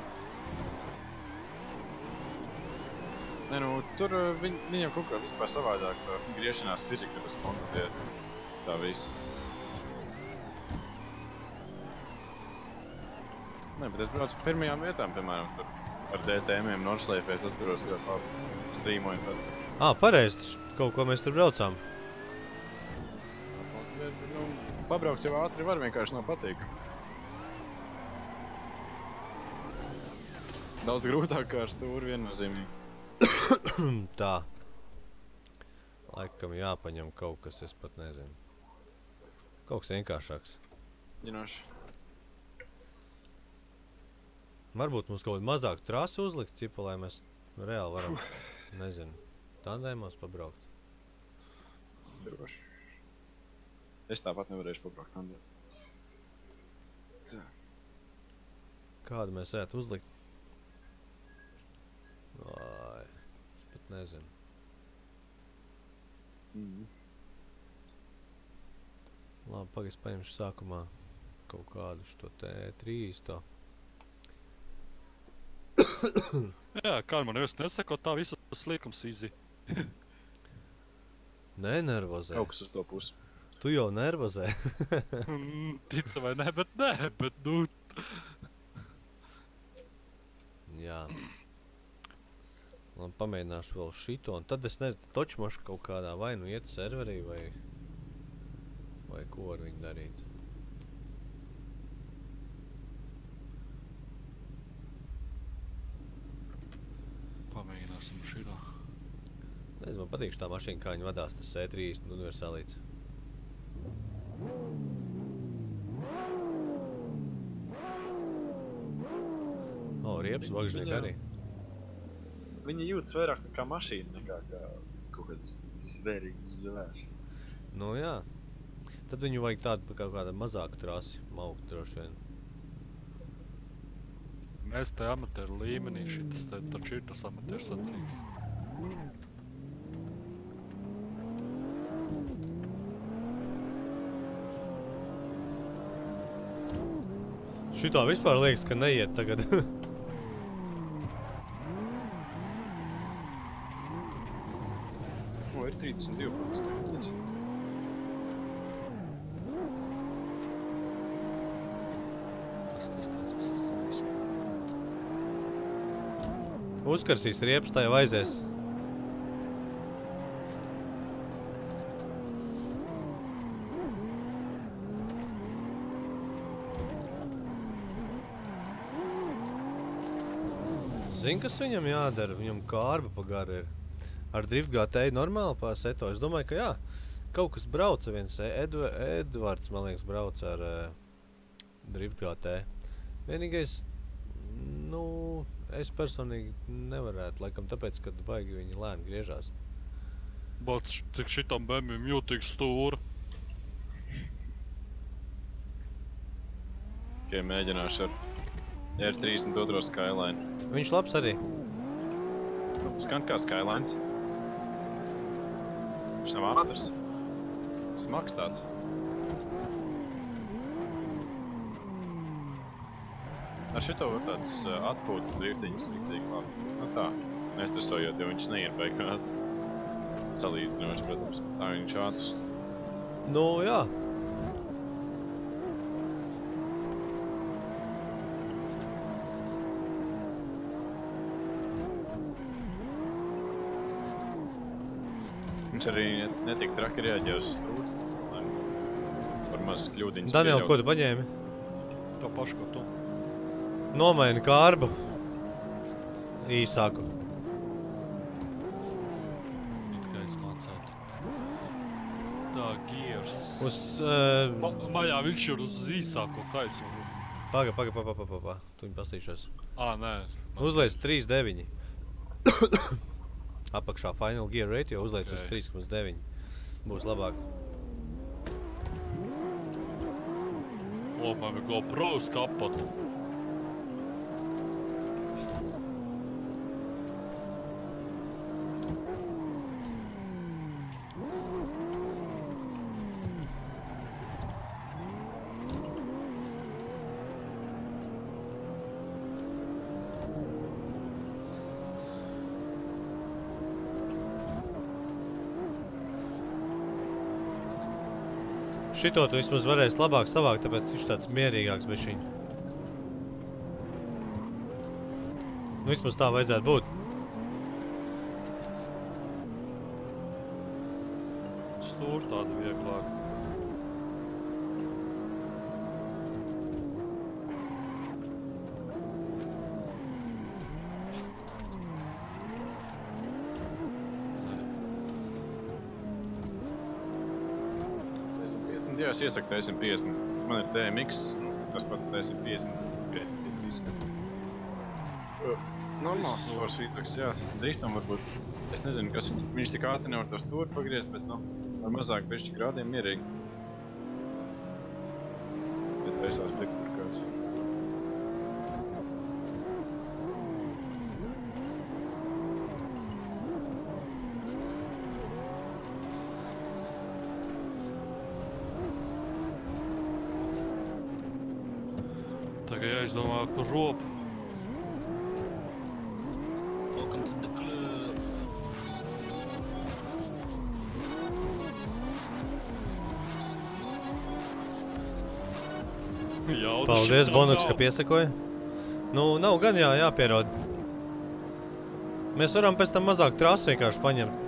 Nē, tur viņam kaut kā vispār savādāk tā griešanās fizika tas kontrolieri. Tā viss. Nē, bet es braucu pirmajām vietām, piemēram, tur ar DTM-iem Nordschleife, es atceros, kā strīmoju tad. Pareizi, kaut ko mēs tur braucām. Pabraukt jau ātri var, vienkārši nav patīkami. Daudz grūtāk kā ar stūri viennozīmīgi. Tā. Laikam jāpaņem kaut kas, es pat nezinu. Kaut kas vienkāršāks. Ģinoši. Varbūt mums kaut kādu mazāku trasi uzlikt, ķipa, lai mēs reāli varam, nezinu, tandēmos pabraukt. Droši. Es tāpat nevarēšu pabraukt tandēm. Tā. Kādu mēs ētu uzlikt? Vai, es pat nezinu. Labi, pagaid, paņemšu sākumā kaut kādu šo te E3. Jā, kā man neviens nesako, tā visu sliekums izi. Nenervozē. Kaut kas uz to pusi. Tu jau nervozē. Tica vai ne, bet nu... Jā. Labi, pamēģināšu vēl šito, un tad es nezinu, točmošu kaut kādā vai nu iet serverī, vai ko ar viņu darīt. Pamēģināsim šitā. Nezinu, man patīk šitā mašīna, kā viņa vadās, tas E30 universālīts. Riepas bagžnieki arī. Viņi jūtas vairāk kā mašīna, nekā kaut kāds svērīgs zvērs. Nu jā. Tad viņu vajag tādu pa kaut kāda mazāku trasi, maukt droši vien. Mēs te amatēru līmenī, šitas te taču ir tas amatēru sacīgs. Šitā vispār liekas, ka neiet tagad. Ir 32 punkts. Tas viss. Uzkarsīs riepas, tā jau aizies. Zini, kas viņam jādara? Viņam kārba pa garu ir. Ar drift GT normāli pār seto. Es domāju, ka jā. Kaut kas brauca viens. Edvards, man liekas, brauca ar drift GT. Vienīgais, es personīgi nevarētu, laikam tāpēc, kad baigi viņi lēni griežās. Bats, cik šitam bēmim jūtīgs stūra. Tikai mēģināšu ar R32 Skyline. Viņš labs arī. Skan kā Skylines. Viņš nav ātrs. Smags tāds. Ar šito var tāds atpūtas driftiņas riktīgi labi. Nu tā, nestresojot, jo viņš neiet beigās. Salīdzinoši, protams. Tā viņš ātrs. Nu, jā. Viņš arī netik traki reaģē uz stūri. Par maz kļūdiņas Daniel, pieļaut. ko tu paņēmi? To pašu, ko tu. Nomaini kārbu. Īsāku. It kā es mācētu. Tā, gears. Uz... Maļā viņš ir uz īsāko kaisu. Paga. Tu viņu pastīšos. Nē. Uzliec 3.9. Apakšā Final Gear Rate, jo uzliec uz 3.9. Būs labāk. Man ir GoPro uz kapotu. Šito tu vismaz varēsi labāk savākt, tāpēc viņš tāds mierīgāks bišķiņ. Nu, vismaz tā vajadzētu būt. Stūri tādi vieglāk. Jā, es iesaku TS150. Man ir TMX, tas pats TS150. Citu izskatu. Normāls force feedbacks, jā. Driftam varbūt. Es nezinu, kas viņš tik ātri nevar to stūri pagriezt, bet nu, ar mazāk bišķi grādiem mierīgi. Bet taisās plikt par kāds. Tagad jāizdomā par ropu. Welcome to the club. Paldies, Bonuks, ka piesakoja. Nu, nav gan jāpierod. Mēs varam pēc tam mazāk trasu vienkārši paņemt.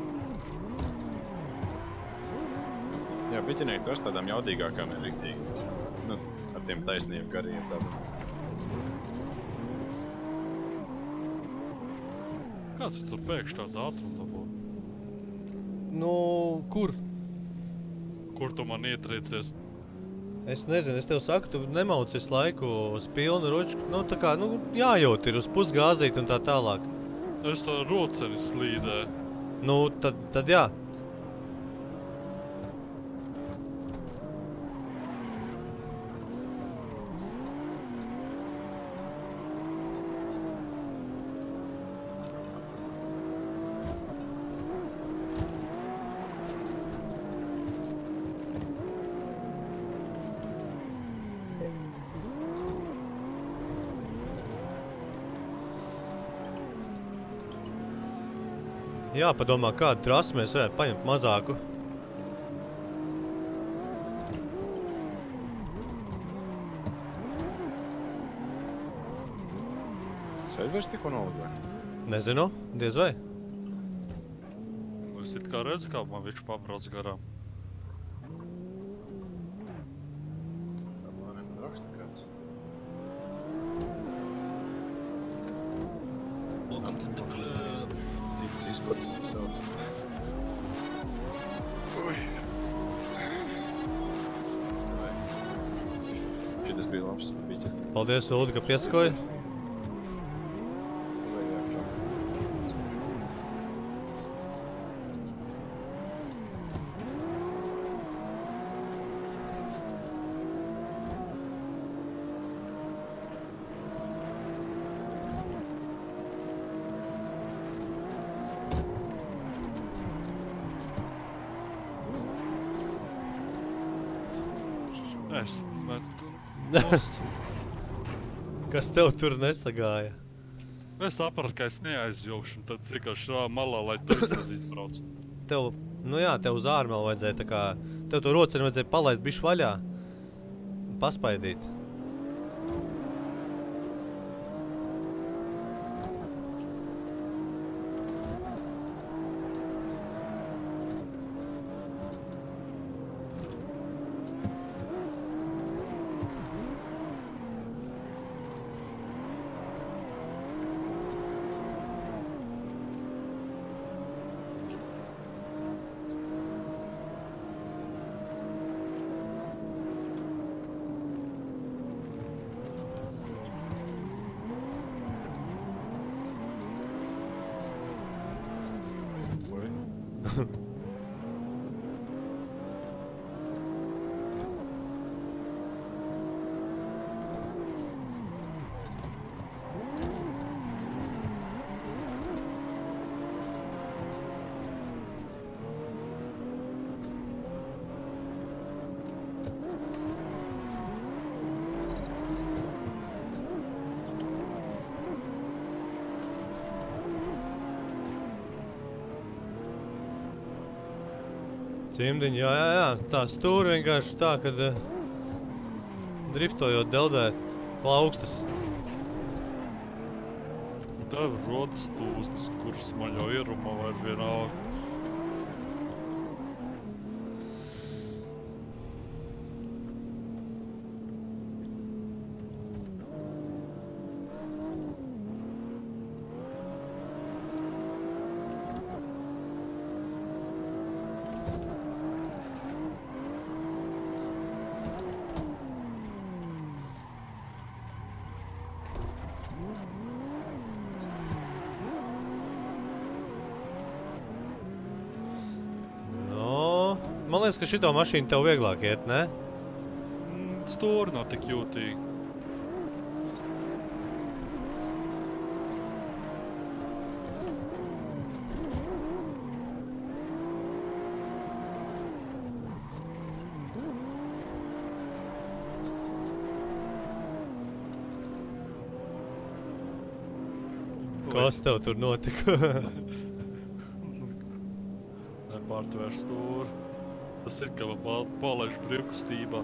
Jā, biķinieki tas tādām jaudīgākām ir riktīgi. Nu, ar tiem taisniem gariem tādām. Kā tu tur pēkšņi tādu ātrumu dabū? Nu, kur? Kur tu man ietriecies? Es nezinu, es tev saku, tu nemauc visu laiku uz pilnu ručku. Nu, tā kā, nu, jājūt ir uz pusgāzīt un tā tālāk. Es tā roceni slīdēju. Nu, tad jā. Jāpadomā, kādu trasu mēs varētu paņemt mazāku. Servers tikko nolidē? Nezinu, diez vai. Es it kā redzu, kā man viņš pabrauc garām. Man raksta kāds. Welcome to the club. Cits Discord sauc. Ui. Šitas bija labs biķi. Paldies, Uldi, ka piesakoja. Es metu nost. Kas tev tur nesagāja? Es sapratu, ka es neaizjaušu, un tad vienkārši rāvu malā, lai tu vismaz izbrauc. Tev, nu jā, tev uz ārmeli vajadzēja tā kā... Tev to roceni vajadzēja palaist bišķi vaļā. Paspaidīt. Cimdiņi, jā, tā stūri vienkārši tā, kad driftojot deldē plaukstas. Tev rodas tūstas, kuras maļo ierumā vai vienalga. Man liekas, ka šito mašīnu tev vieglāk iet, ne? Stūri nav tik jūtīgi. Kas tev tur notika? Nepārtvēr stūri. Tas ir, ka palaiž brīvkustībā.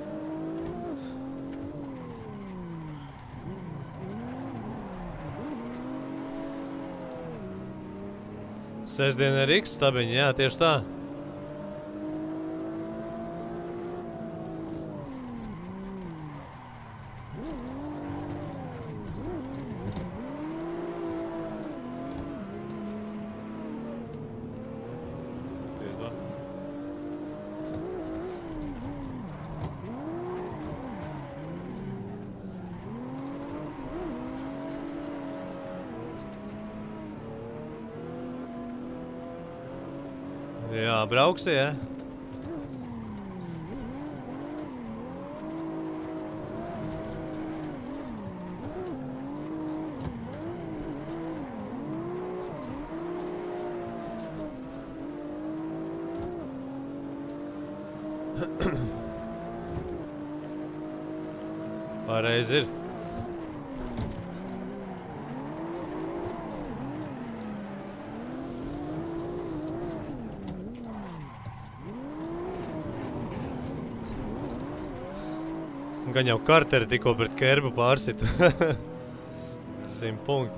Sestdiena ir X stabiņi, jā, tieši tā. Jā, brauksi, jā? Pareizi ir. Gan jau Karteri tikko pret Kerbu pārsitu. 100 punkti.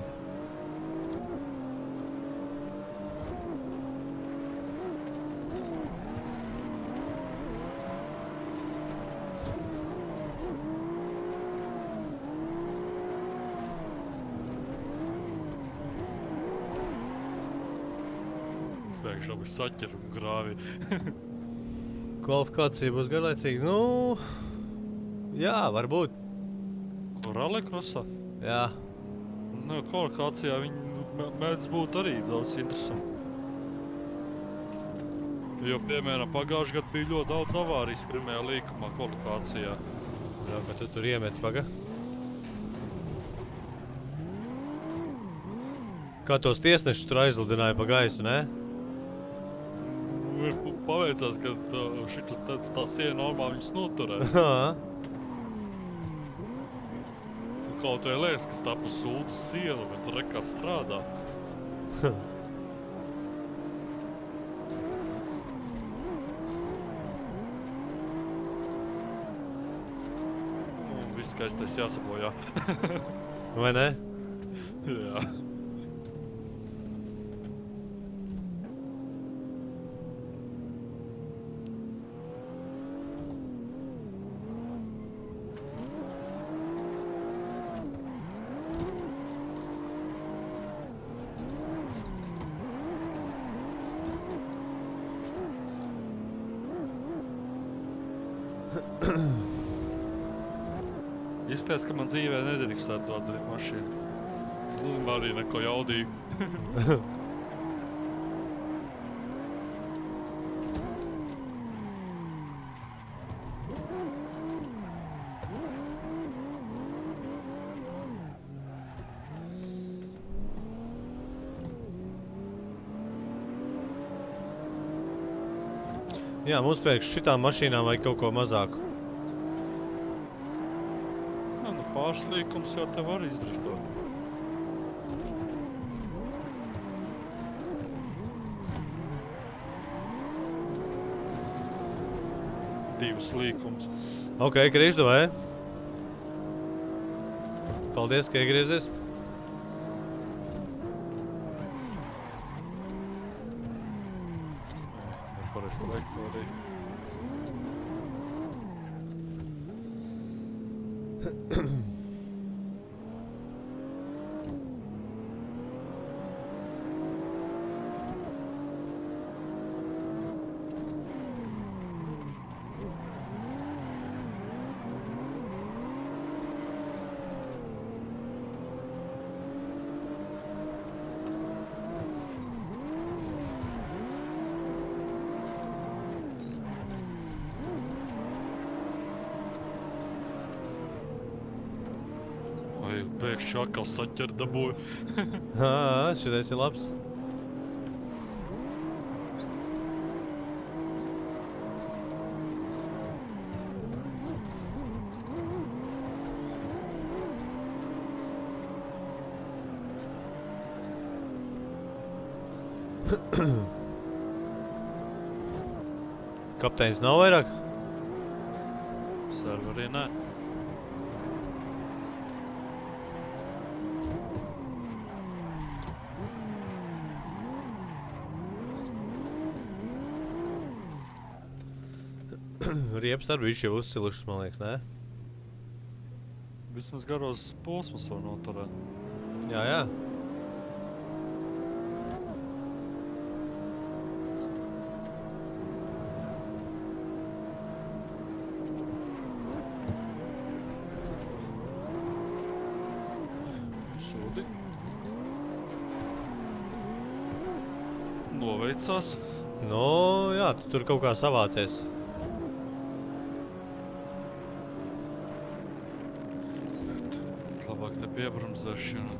Pēkšņi abi saķer un grāvi. Kvalifikācija būs garlaicīga. Nu, jā, varbūt. Ko rallycrossā? Jā. Nu, kvalifikācijā viņi mēdz būt arī daudz interesanti. Jo, piemēram, pagājuši gadu bija ļoti daudz avārijas pirmajā līkumā kvalifikācijā. Jā, bet tu tur iemeti, paga. Kā tos tiesnešus tur aizlidināja pa gaisu, ne? Paveicās, ka tā siena normāli viņus noturē. kaut vai liekas, kas tā pa Sūdas sielu, bet tur rekā strādā. Un viss skaistais jāsabojā. Vai ne? Jā. Izskatās, ka man dzīvē nedrīkstētu dot darīt mašīnu. Un arī neko jaudīgu. Jā, mums priekš šitām mašīnām vajag kaut ko mazāku. Jā, nu pārslīkums jau tev var izdarīt. Divas līkums. Ok, Krišdu, vai? Paldies, ka iegriezies. Pareiz trajektorija. Vai pēkšņi atkal saķer dabūju. Šitais ir labs. Kapteinis nav vairāk? Serverī nē. Riepas ar bišķi jau uzsilušas, man liekas, ne? Vismaz garos posmus var noturēt. Jā, jā. Sūdi. Noveicās. Nu, jā, tu tur kaut kā savācies. Labāk te piebremzēšana.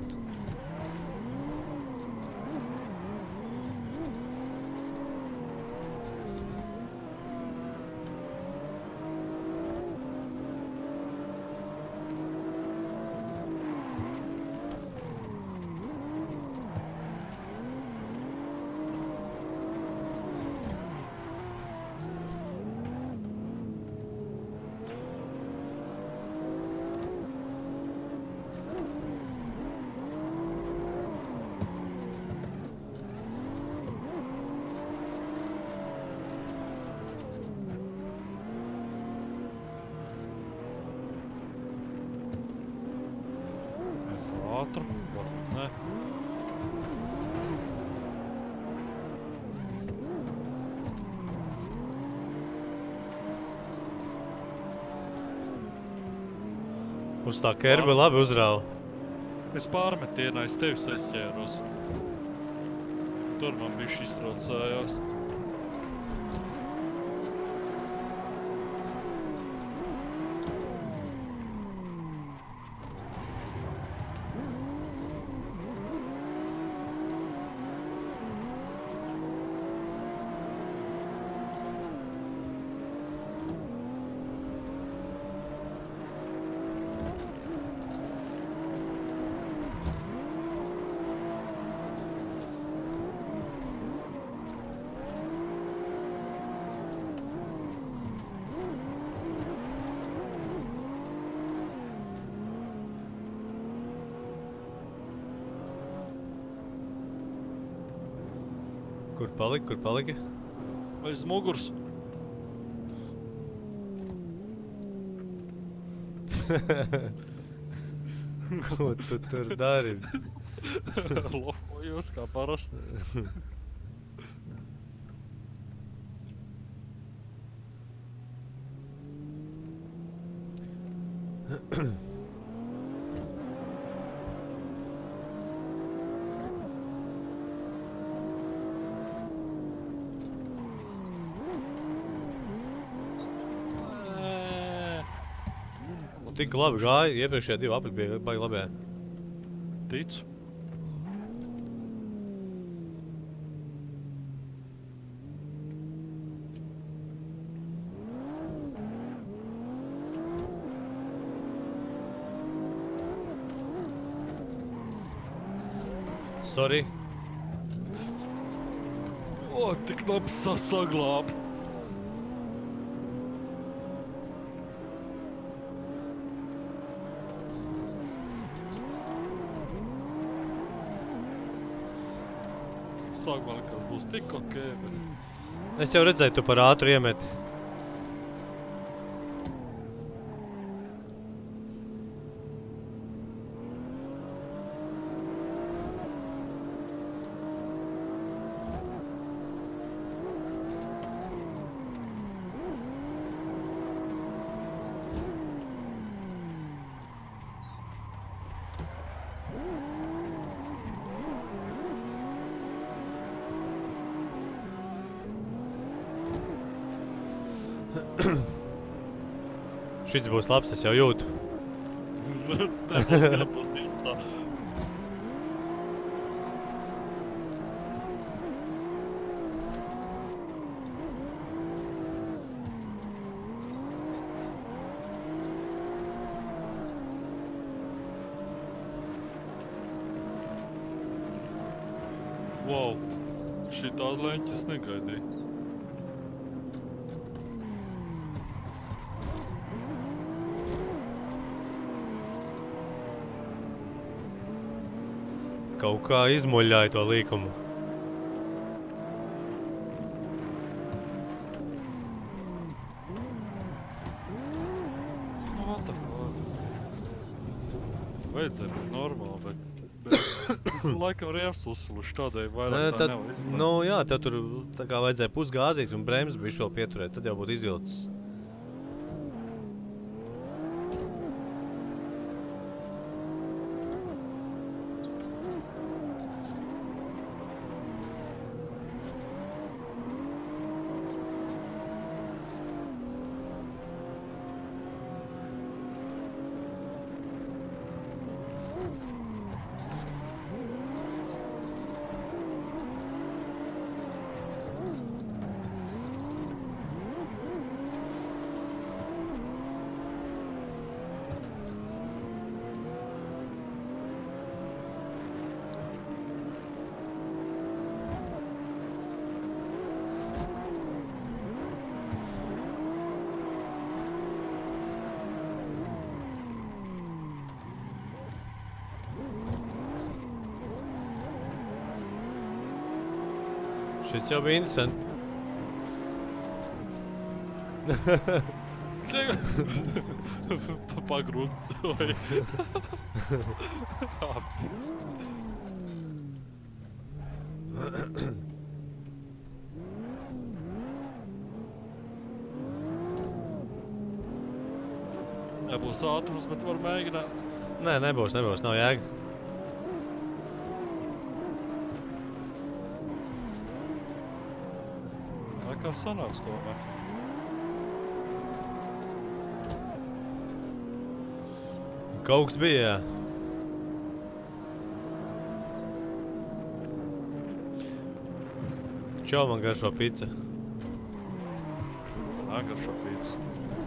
Ātru, varbūt ne. Uz tā kerba labi uzrāva. Es pārmetienā aiz tevis aizķēros. Tur man bišķi iztraucējās. Kur paliki, kur paliki? Aiz mugurs. Ko tu tur dari? Lopojos kā parasti. Tik labi gāja, iepriekšējā 2 apļi bija baigi labajā. Ticu. Sorry. O, tik labi saglāb. Sākumā likās būs tik okei, bet... Es jau redzēju, tu par ātru iemeti. Šits būs labs, es jau jūtu. Nebūs tieši tā. Wow, šī tāda leņķis negaidīja. Kaut kā izmuļļāja to līkumu. Nu, what the fuck? Vajadzēja būt normāli, bet laikam rēvs uzsluši tādēļ vairāk tā nevar izmantot. Nu jā, tev tur tā kā vajadzēja pusgāzīt un bremzes bišķi vēl pieturēt, tad jau būtu izvilcis. Šis jau bija interesanti. Pagrūtoja. Nebūs ātrums, bet var mēģināt. Nē, nebūs, nav jēga. Kā sanāks tomēr? Kaut kas bija, jā. Čau, man garšo pica. Man garšo pica.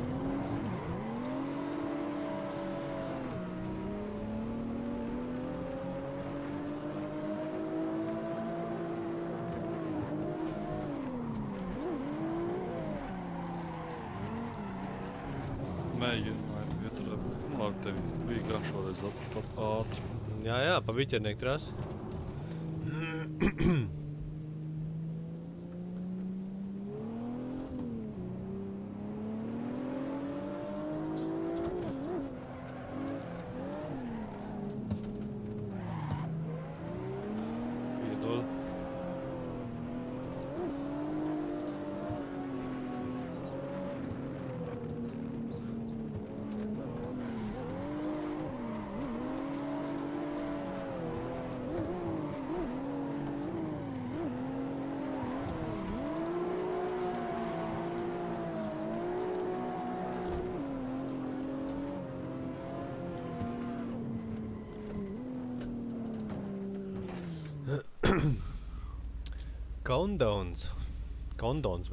Mēģināju ieturēt. Nu, labi, tev bija gan šoreiz pat ātri. Jā, pa biķernieku trasi. Kondons. Kondons.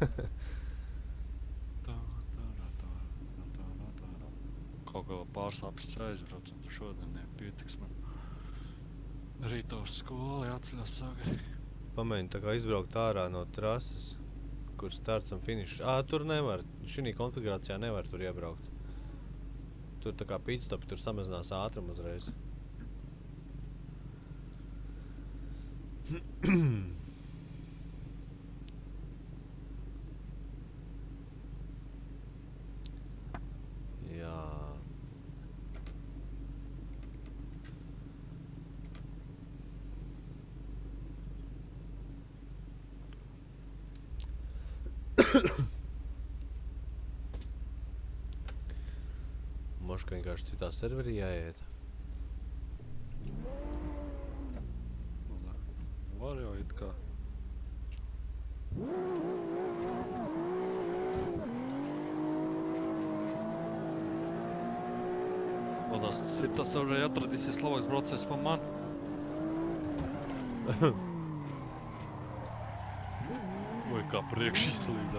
Kaut kā pārsāpsts aizbrauc, un tu šodien nepietiks man. Rītā uz skolu jāceļās sagari. Pamēģini tā kā izbraukt ārā no trases, kur starts un finišs. Tur nevar. Šī konfigurācijā nevar tur iebraukt. Tur tā kā pitstopi, tur samazinās ātrumu uzreiz. Jā. Moška vienkārši citā serverī jāiet. Var jau it kā. Vadās, citā serverī atradīsies labāks braucējs pa man. Vai kā priekš izslīdē.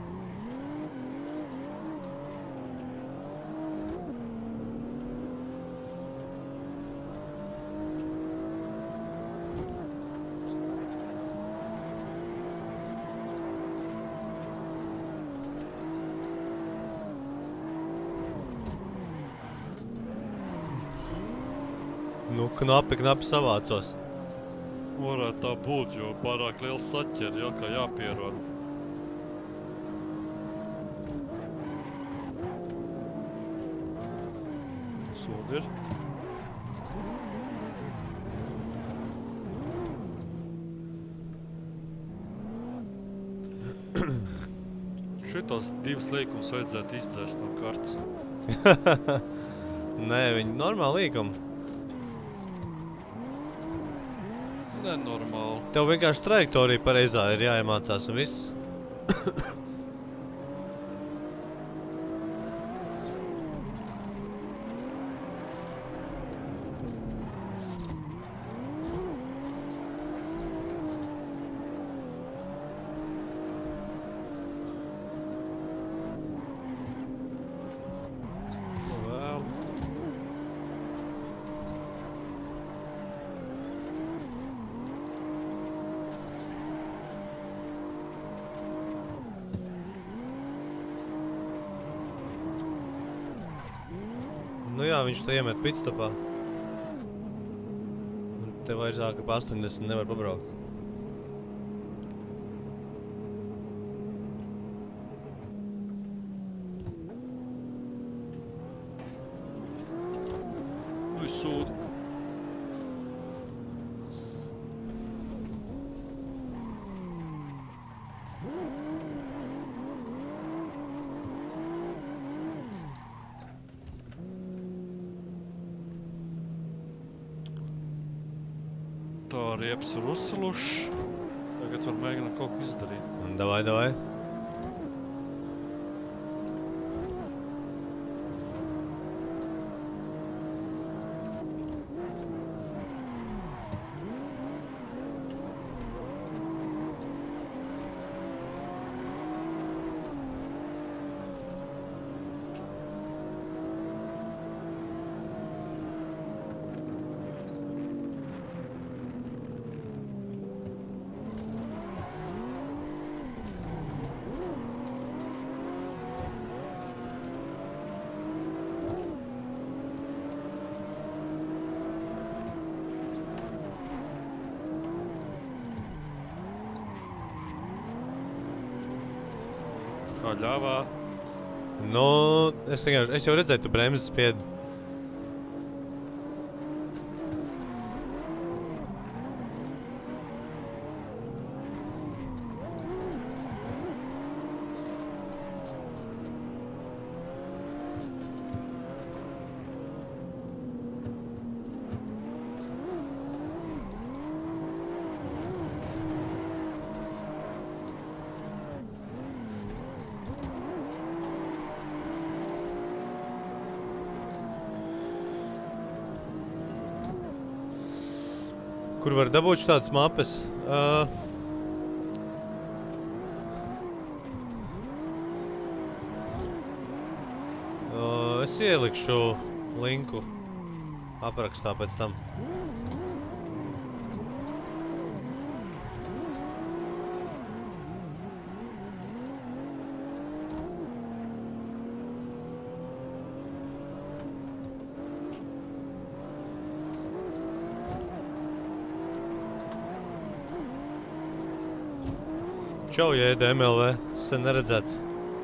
Nu, knapi savācos. Varētu tā būt, jo pārāk liels saķer, jā, kā jāpierod. Sodi ir. Šitos divas līkumus vajadzētu izdzēst no kartas. Nē, viņi normāli līkumi. Nenormāli. Tev vienkārši trajektorija pareizā ir jāiemācās un viss. Nu jā, viņš te iemet pitstopā. Te vairzāk ap 80 nevar pabraukt. Nu, sūdi. Tā riepas ir uzsilušs. Tagad var mēģināt kaut ko izdarīt. Davai, davai. Kā ļāvā. Nu, es jau redzēju, tu bremzes spiedi. Kur var dabūt šādas mapes? Es ielikšu linku aprakstā pēc tam. Čau, Jēde MLV. Sen neredzēts.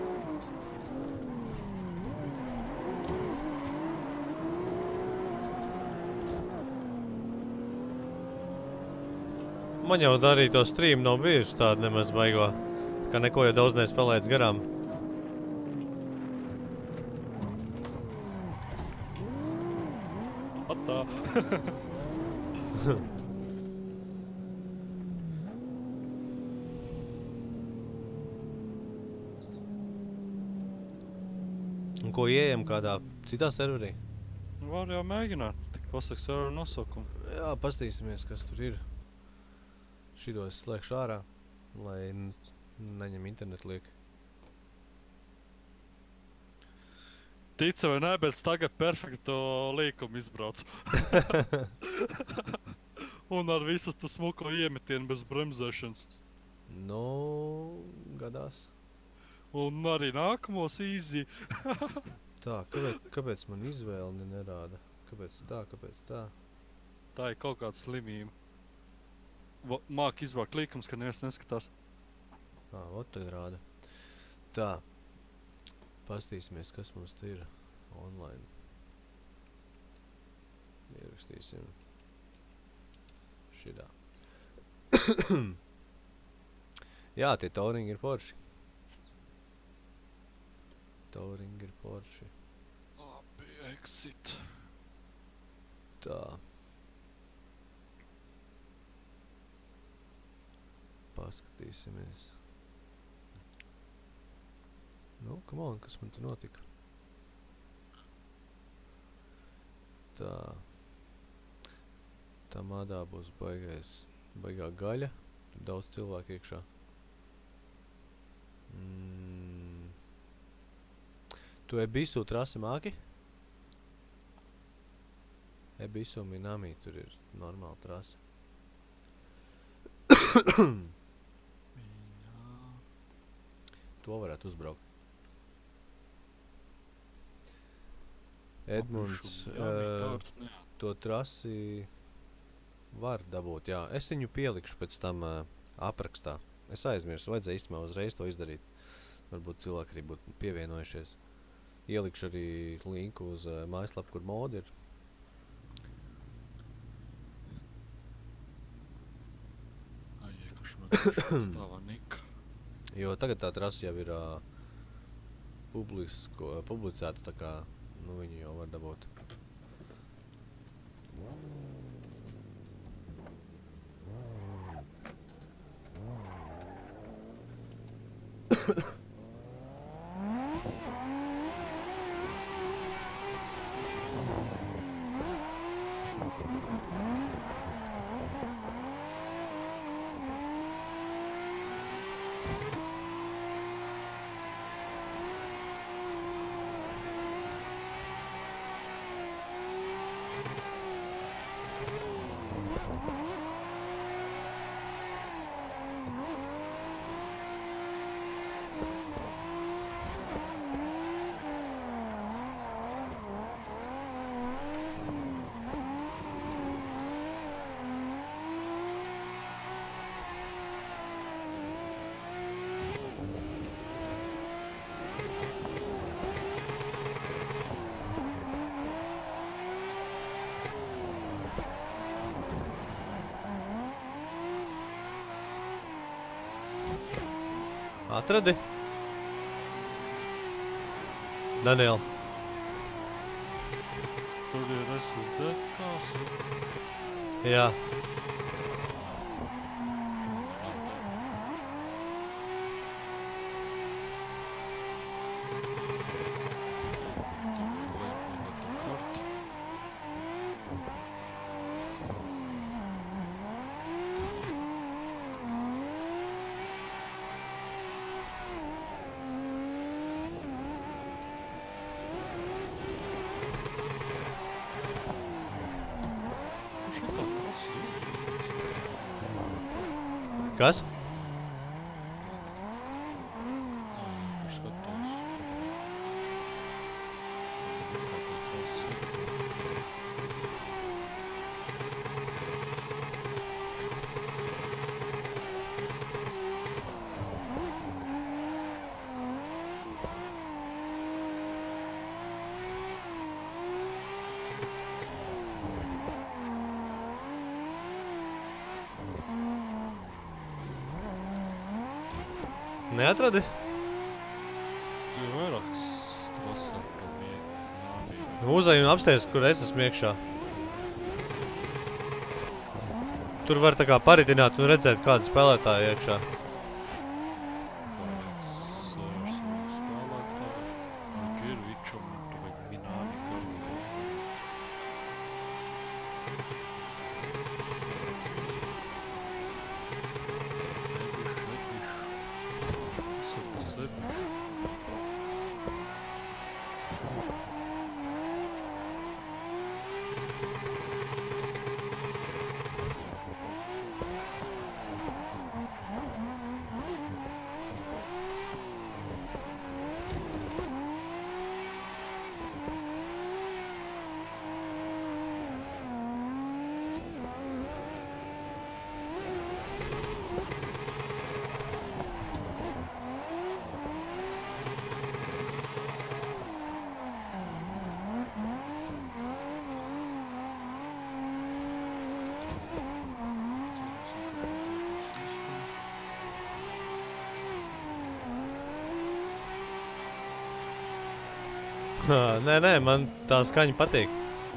Man jau arī to streamu nav bijuši tādu nemaz baigo. Tā kā neko jau daudz nespēlēts garām. Atā. Un ko ieejam kādā citā serverī? Var jau mēģināt, tik pasaka serveru nosaukumu. Jā, pastīsimies, kas tur ir. Šito es slēgšu ārā, lai neņem internetu lieki. Tica vai nē, bet tagad perfekto līkumu izbraucu. Un ar visu tu smuko iemetienu bez bremzēšanas. Nu, gadās. Un arī nākamos easy. Tā, kāpēc man izvēle nerāda? Kāpēc tā, kāpēc tā? Tā ir kaut kāda slimība. Māk izbraukt līkums, ka neviens neskatās. Ot tagad rāda. Tā. Pastīsimies, kas mums te ir online. Ierakstīsim. Šidā. Jā, tie touringi ir forši. Touringi ir forši. Labi, exit. Tā. Paskatīsimies. Nu, come on, kas man te notika? Tā. Tā mādā būs baigā gaļa. Daudz cilvēku iekšā. Tu Ebisu trasi māki? Ebisu Minami, tur ir normāla trasa. To varētu uzbraukt. Edmunds to trasi var dabūt, jā. Es viņu pielikšu pēc tam aprakstā. Es aizmirsu, vajadzēja īstumā uzreiz to izdarīt. Varbūt cilvēki arī būtu pievienojušies. Ielikšu arī linku uz mājaslapu, kur modi ir. Stāvā Nika. Jo tagad tā trasa jau ir publicēta, tā kā viņu jau var dabūt. Atradi? Daniel. Tur ir SSD kāsu. Jā. Kas? Kur skatos? Neatradi? Tur ir vairākas trases par mīnāmību. Mūzejā un apsteirs, kur es esmu iekšā. Tur var tā kā paritināt un redzēt, kāda spēlētāja iekšā. Kāds spēlētāji. Tur ir Vičam un tur vajag Mīnāmību arī. Nē, man tā skaņa patīk.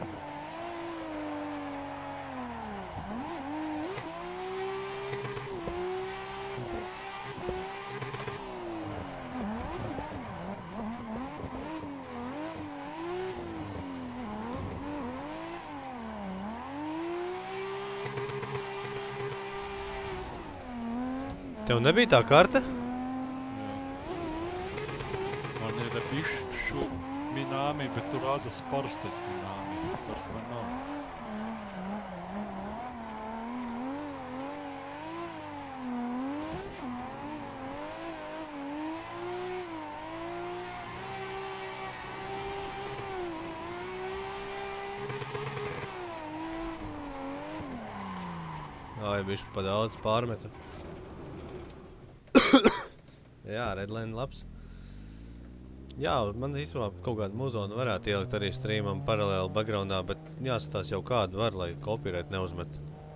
Tev nebija tā karta? Man ir bišķu Mīnāmī, bet tur rādas parastais Mīnāmī. Tas man nav. Ai, bišķi pa daudz pārmetu. Jā, Redline labs. Jā, man īstenībā kaut kādu muzonu varētu ielikt arī streamam paralēli backgroundā, bet jāskatās jau kādu var, lai copyright neuzmet.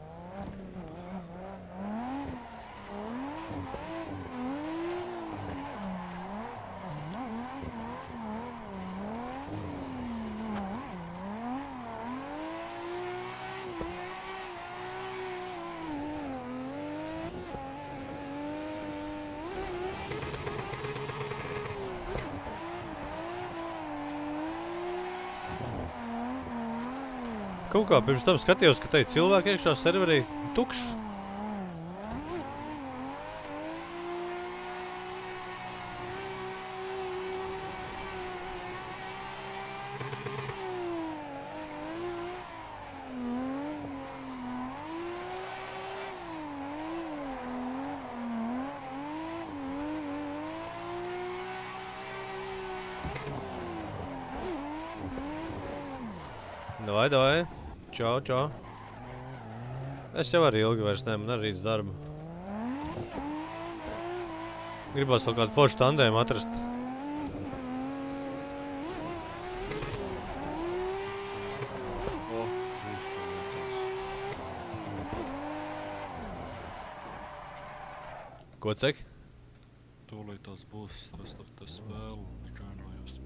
Kaut kā pirms tam skatījos, ka te ir cilvēki iekšā serverī tukšs. Davai. Čau, čau. Es jau arī ilgi vairs ne, man arī rīts darbu. Gribās vēl kādu foršu tandēmu atrast. Ko cek? Tūlīt tās būs restartē spēle un joinojos.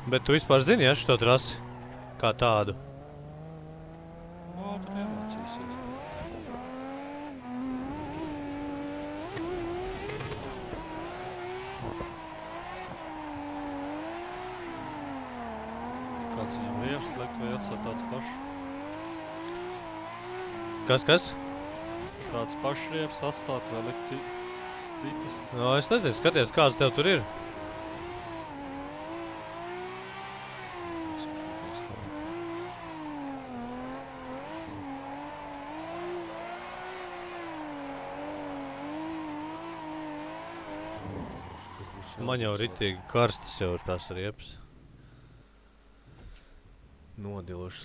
Bet tu vispār zini, ja, šo trasi? Kā tādu? Tur iemācīsies. Kāds viņam riepas likt vai atstāt tāds pašs? Kas? Tāds pašs riepas atstāt vai likt citas? No, es nezinu, skaties, kāds tev tur ir. Man jau ritīgi karstas jau ir tās riepas. Nodilušas.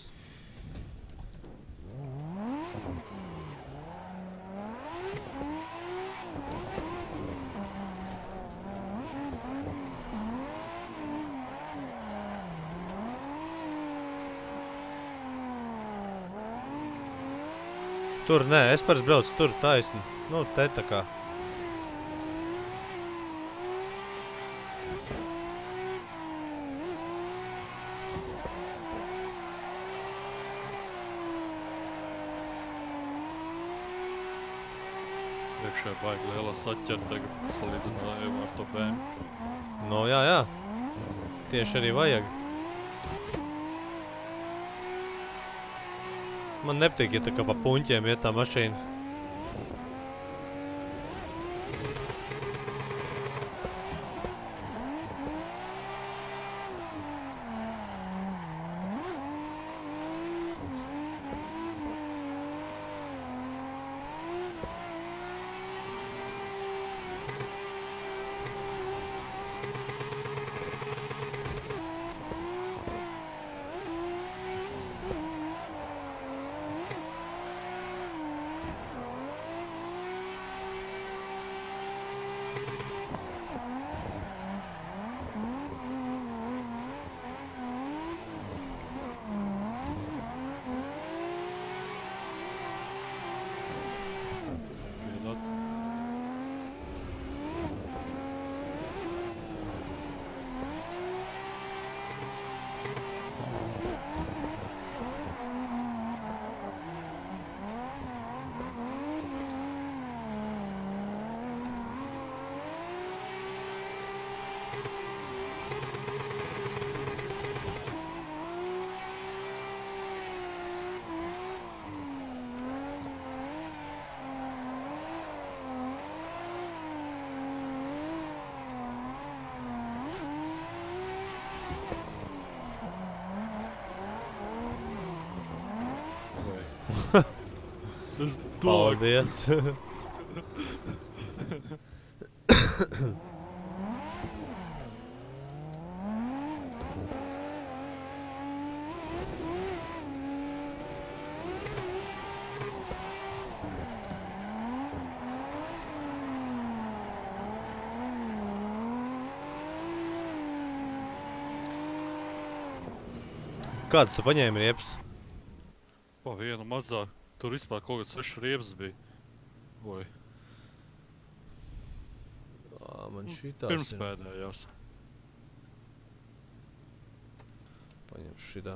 Tur, nē, es parasti braucu tur taisni. Nu, te tā kā. Priekšā baigi lielā saķer tagad salīdzinājumā ar to BMW. No, jā. Tieši arī vajag. Man nepatīk, ja tā kā pa puņķiem iet tā mašīna. Es domāju, Paldies. Kāds tu paņēmi riepas? pa vienu mazāk. Tur vispār kaut kāds 6 riepas bija. Oi. Man šitās Pirms ir. pēdējās. Paņemšu šitā.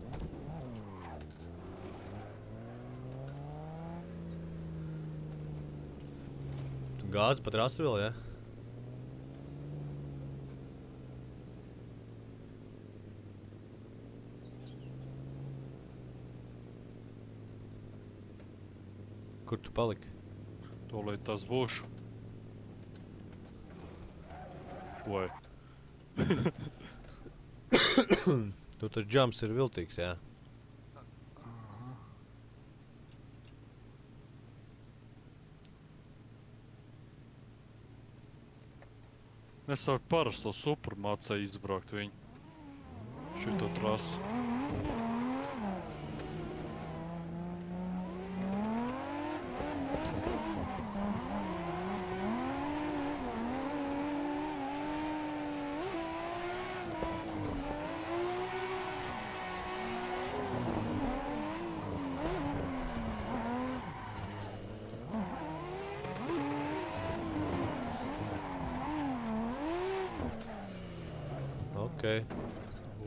Tu gāzi pa trasi vēl, ja? Kur tu paliki? Tolīt tās būšu. Oi. Tu tas jumps ir viltīgs, jā. Es ar parasto super mācēju izbraukt viņu. Šito trasu. Okei.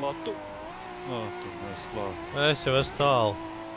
platu. Tur mēs klāt. Es jau esmu tālu.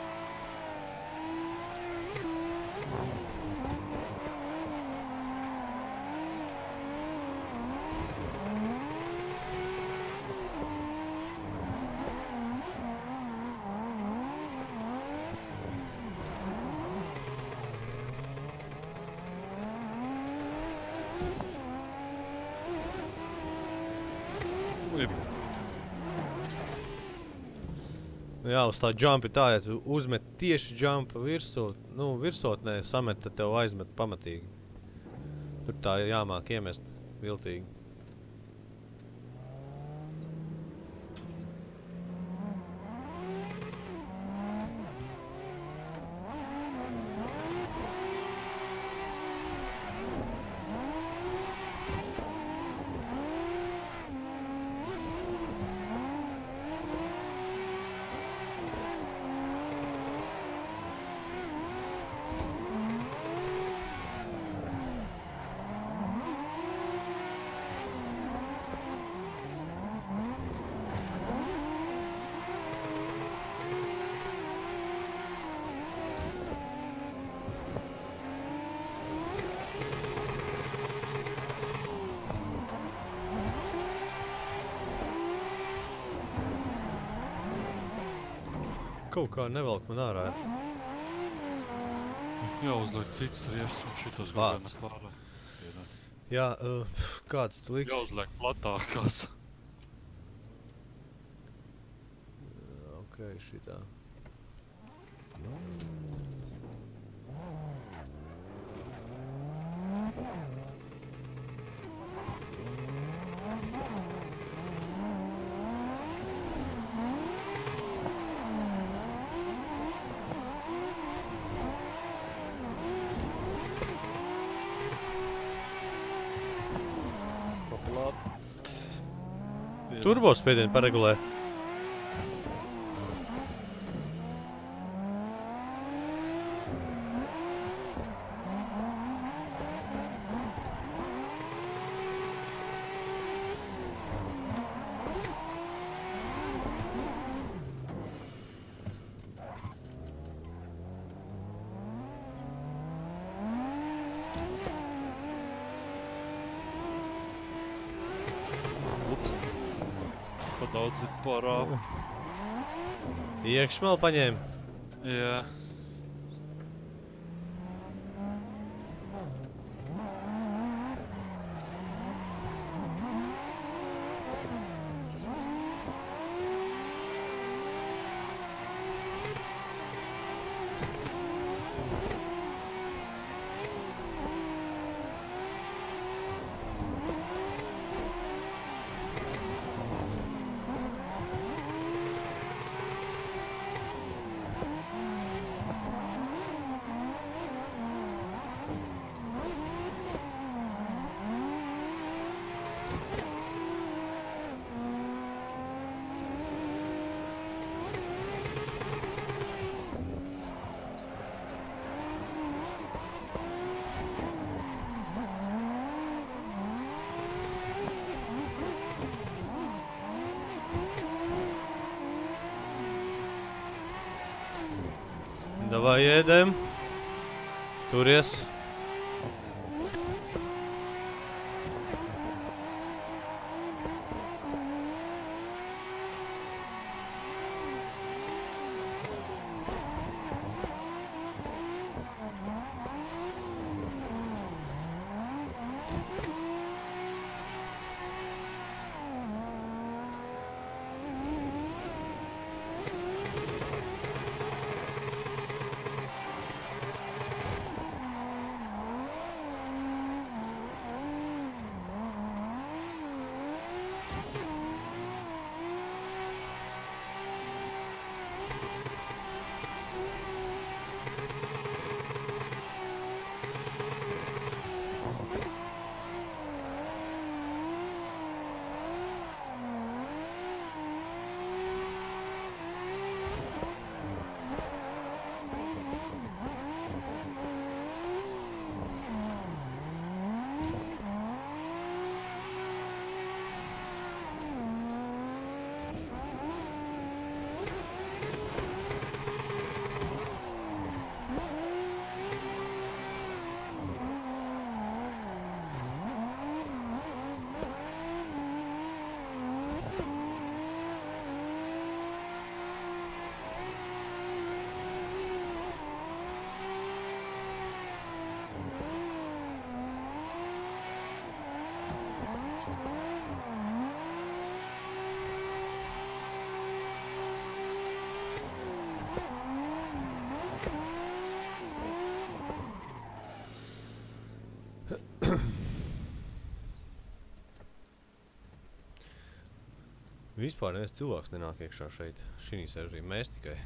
Jā, uz tā jumpi tā, ja tu uzmet tieši jumpa virsū, nu, virsotnē samet, tad tev aizmet pamatīgi. Tur tā jāmāk iemest viltīgi. Kaut kā nevelk man ārā. Jāuzliek cits rievs un šitos Vārds. pārā. Jā, kāds tu liks? Jāuzliek platākās. Ok, šitā. Turbo spiedienu paregulē. Ups. Pa daudz ir pārā. Iekšmēl paņēma. Jā. Davai ēdēm. Turies. Vispār neviens cilvēks nenāk iekšā šeit, šī serverī, mēs tikai.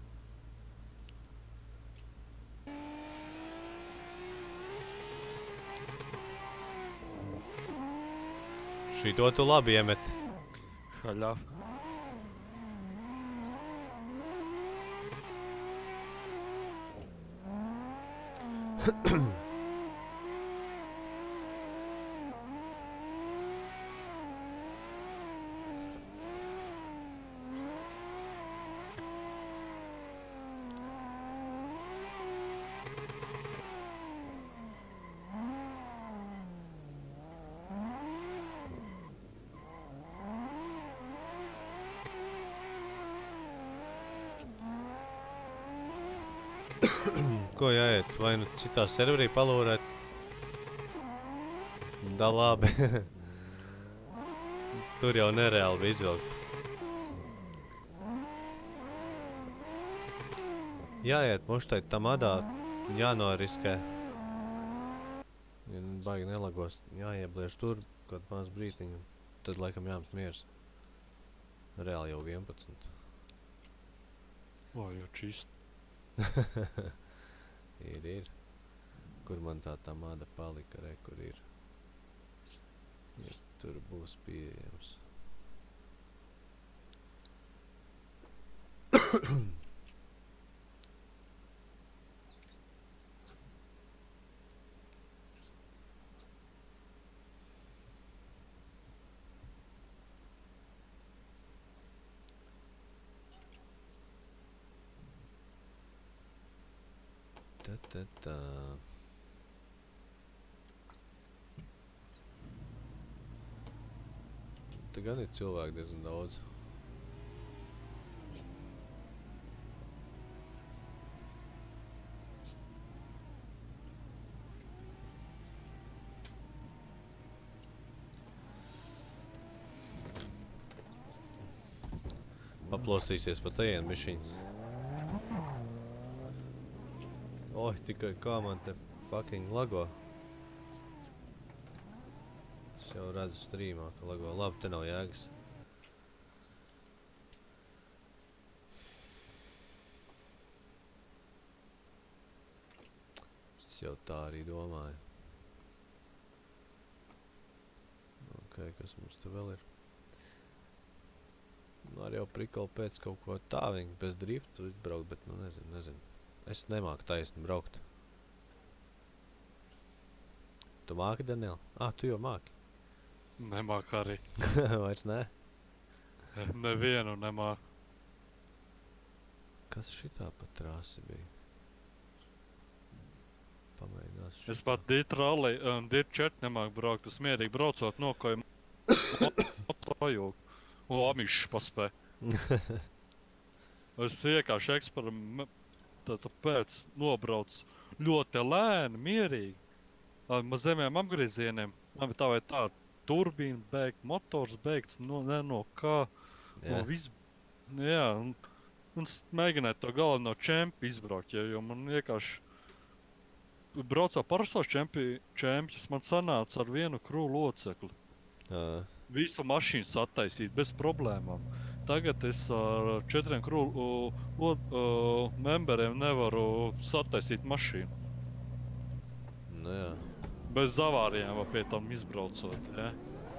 Šito tu labi iemet. Haļā. Ko jāiet? Vai nu citā serverī palūrēt? Da labi. Tur jau nereāli bija izvilkt. Jāiet muštai tamadā, jānoriskē. Ja baigi nelagos, jāiebliež tur kaut maz brītiņu. Tad laikam jāmet miers. Reāli jau 11. O, jau čist. Ir. Kur man tā tamāda palika, re, kur ir. Ja tur būs pieejams. Tā. Te gan ir cilvēki diezgan daudz. Paplostīsies pa tajien bišķiņ. Oi, tikai kā man te fucking lago. Es jau redzu streamā, ka lago. Labi, te nav jēgas. Es jau tā arī domāju. Ok, kas mums te vēl ir? Nu, arī jau prikali pēc kaut ko tā viņi bez driftu izbraukt, bet nu nezinu. Es nemāku taisni braukt. Tu māki, Daniel? Tu jau māki. Nemāk arī. Vairs ne? Nevienu nemāk. Kas šitā pa trasi bija? Pamēģinās šitā. Es pat Dirt 4 nemāk braukt. Es mierīgi braucot nokoju motojūgu. Un amišs paspēj. Es vienkārši tāpēc nobrauc ļoti lēni, mierīgi. Ma zemiem apgriezieniem. Man tā vai tā turbīna beigt, motors beigts, no kā. No viss. Jā, un mēģināt to galveno čempi izbraukt, jo man vienkārši braucot parastos čempjus, man sanāca ar vienu krū locekli. Visu mašīnu sataisīt bez problēmām. Tagad es ar 4 memberiem nevaru sataisīt mašīnu. Nu jā. Bez avārijām vai pie tam izbraucot, ja?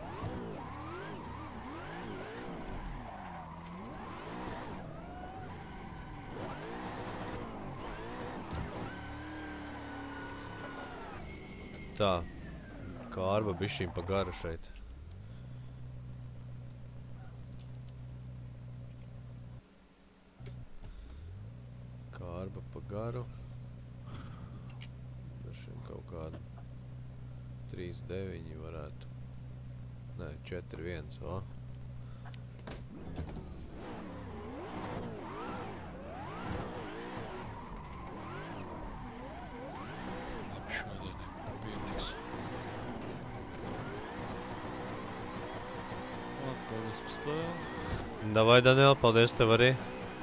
Tā. Kārba bišķiņ pa garu šeit. Kārba pa garu. Dažiem kaut kādu 3.9 varētu. Nē, 4.1, o. Šodien pietiks. Paldies par spēli. Davai, Daniel, paldies tev arī.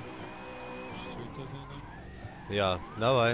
Jā, davai.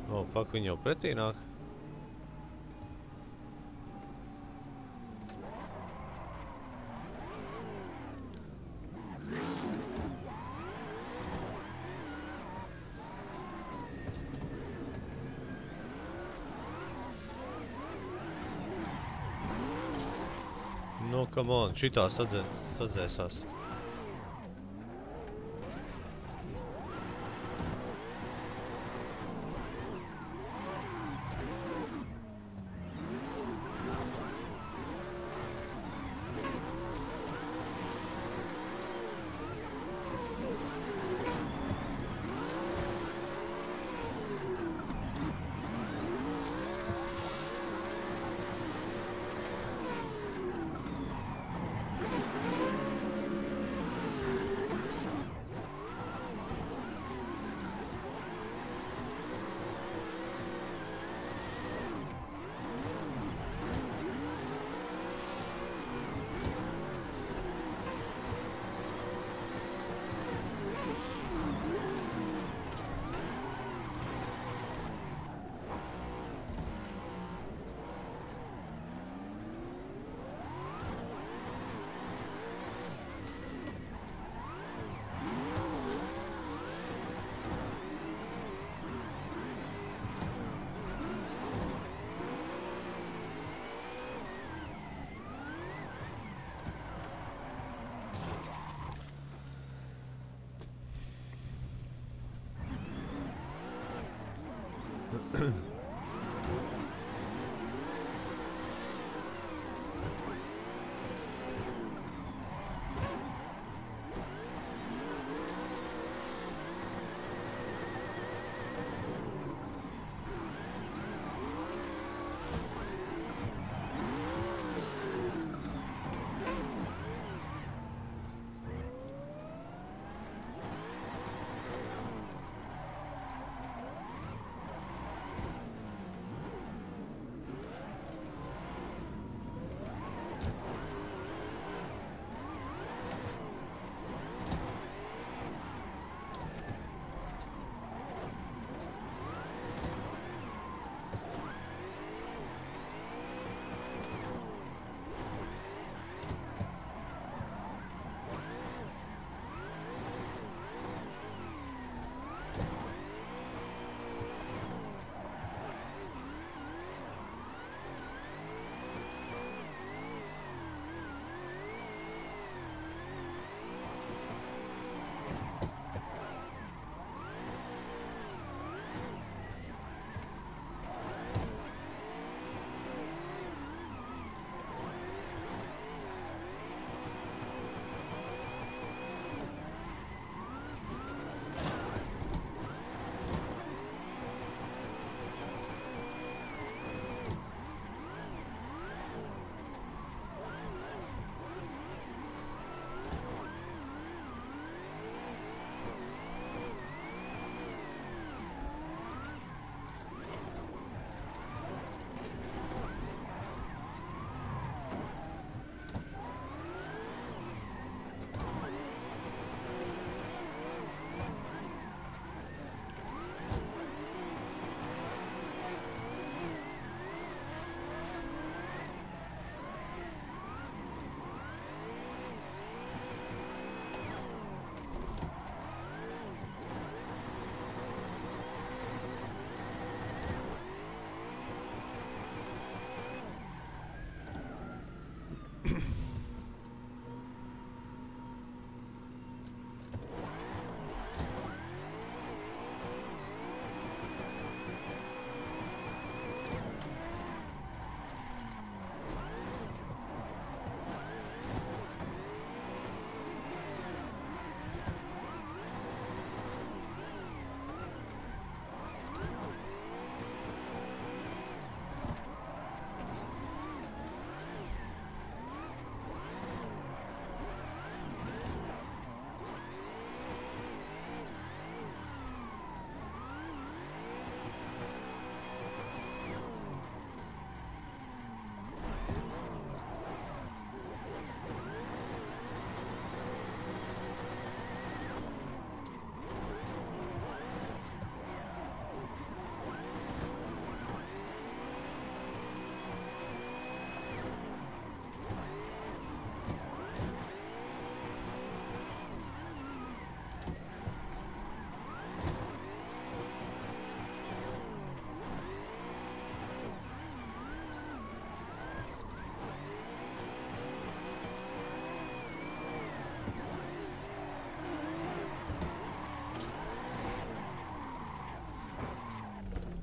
O, fuck, viņi jau pretī nāk. Nu, come on, šitā sadzēsās.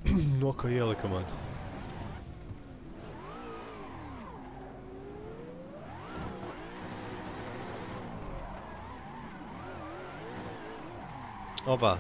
No, ko ielika man. Opā.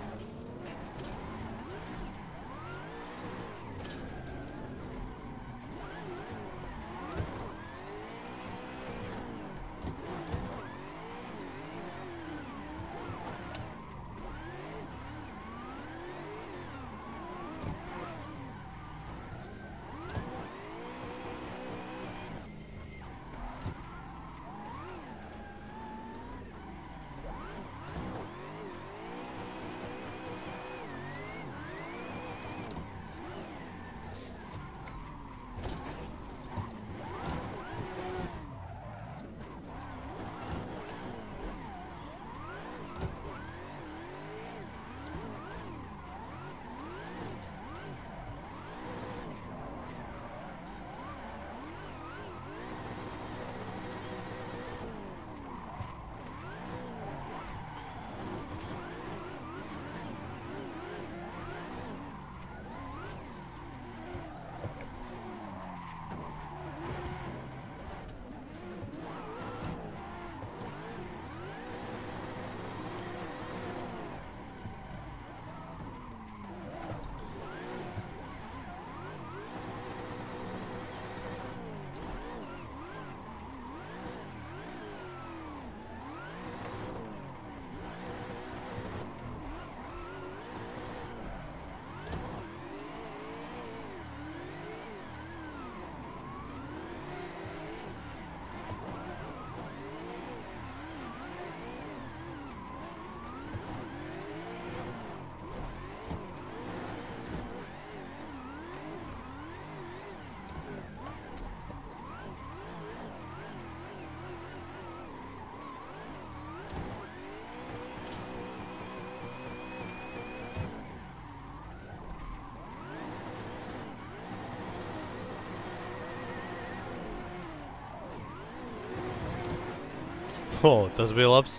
O, tas bija labs.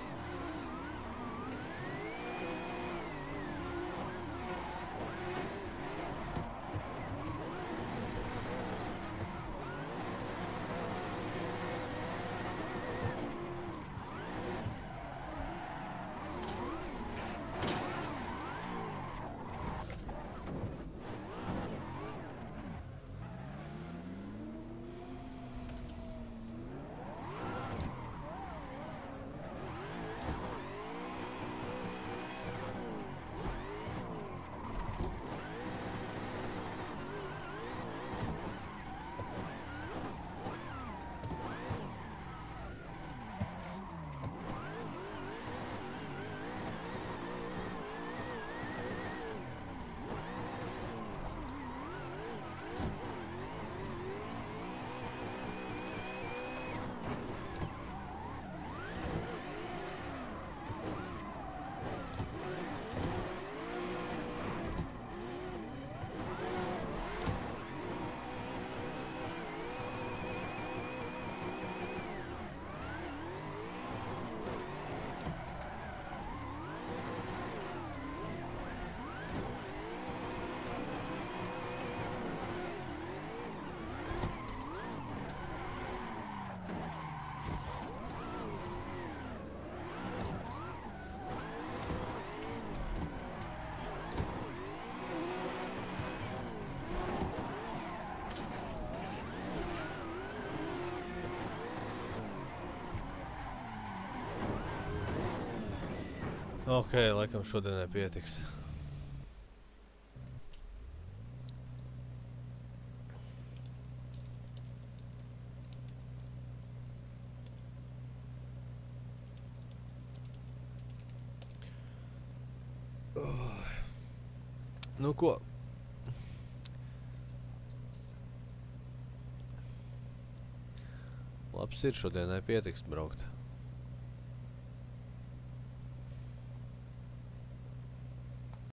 Ok, laikam šodienai pietiks. Nu ko? Labs ir šodienai pietiks braukt.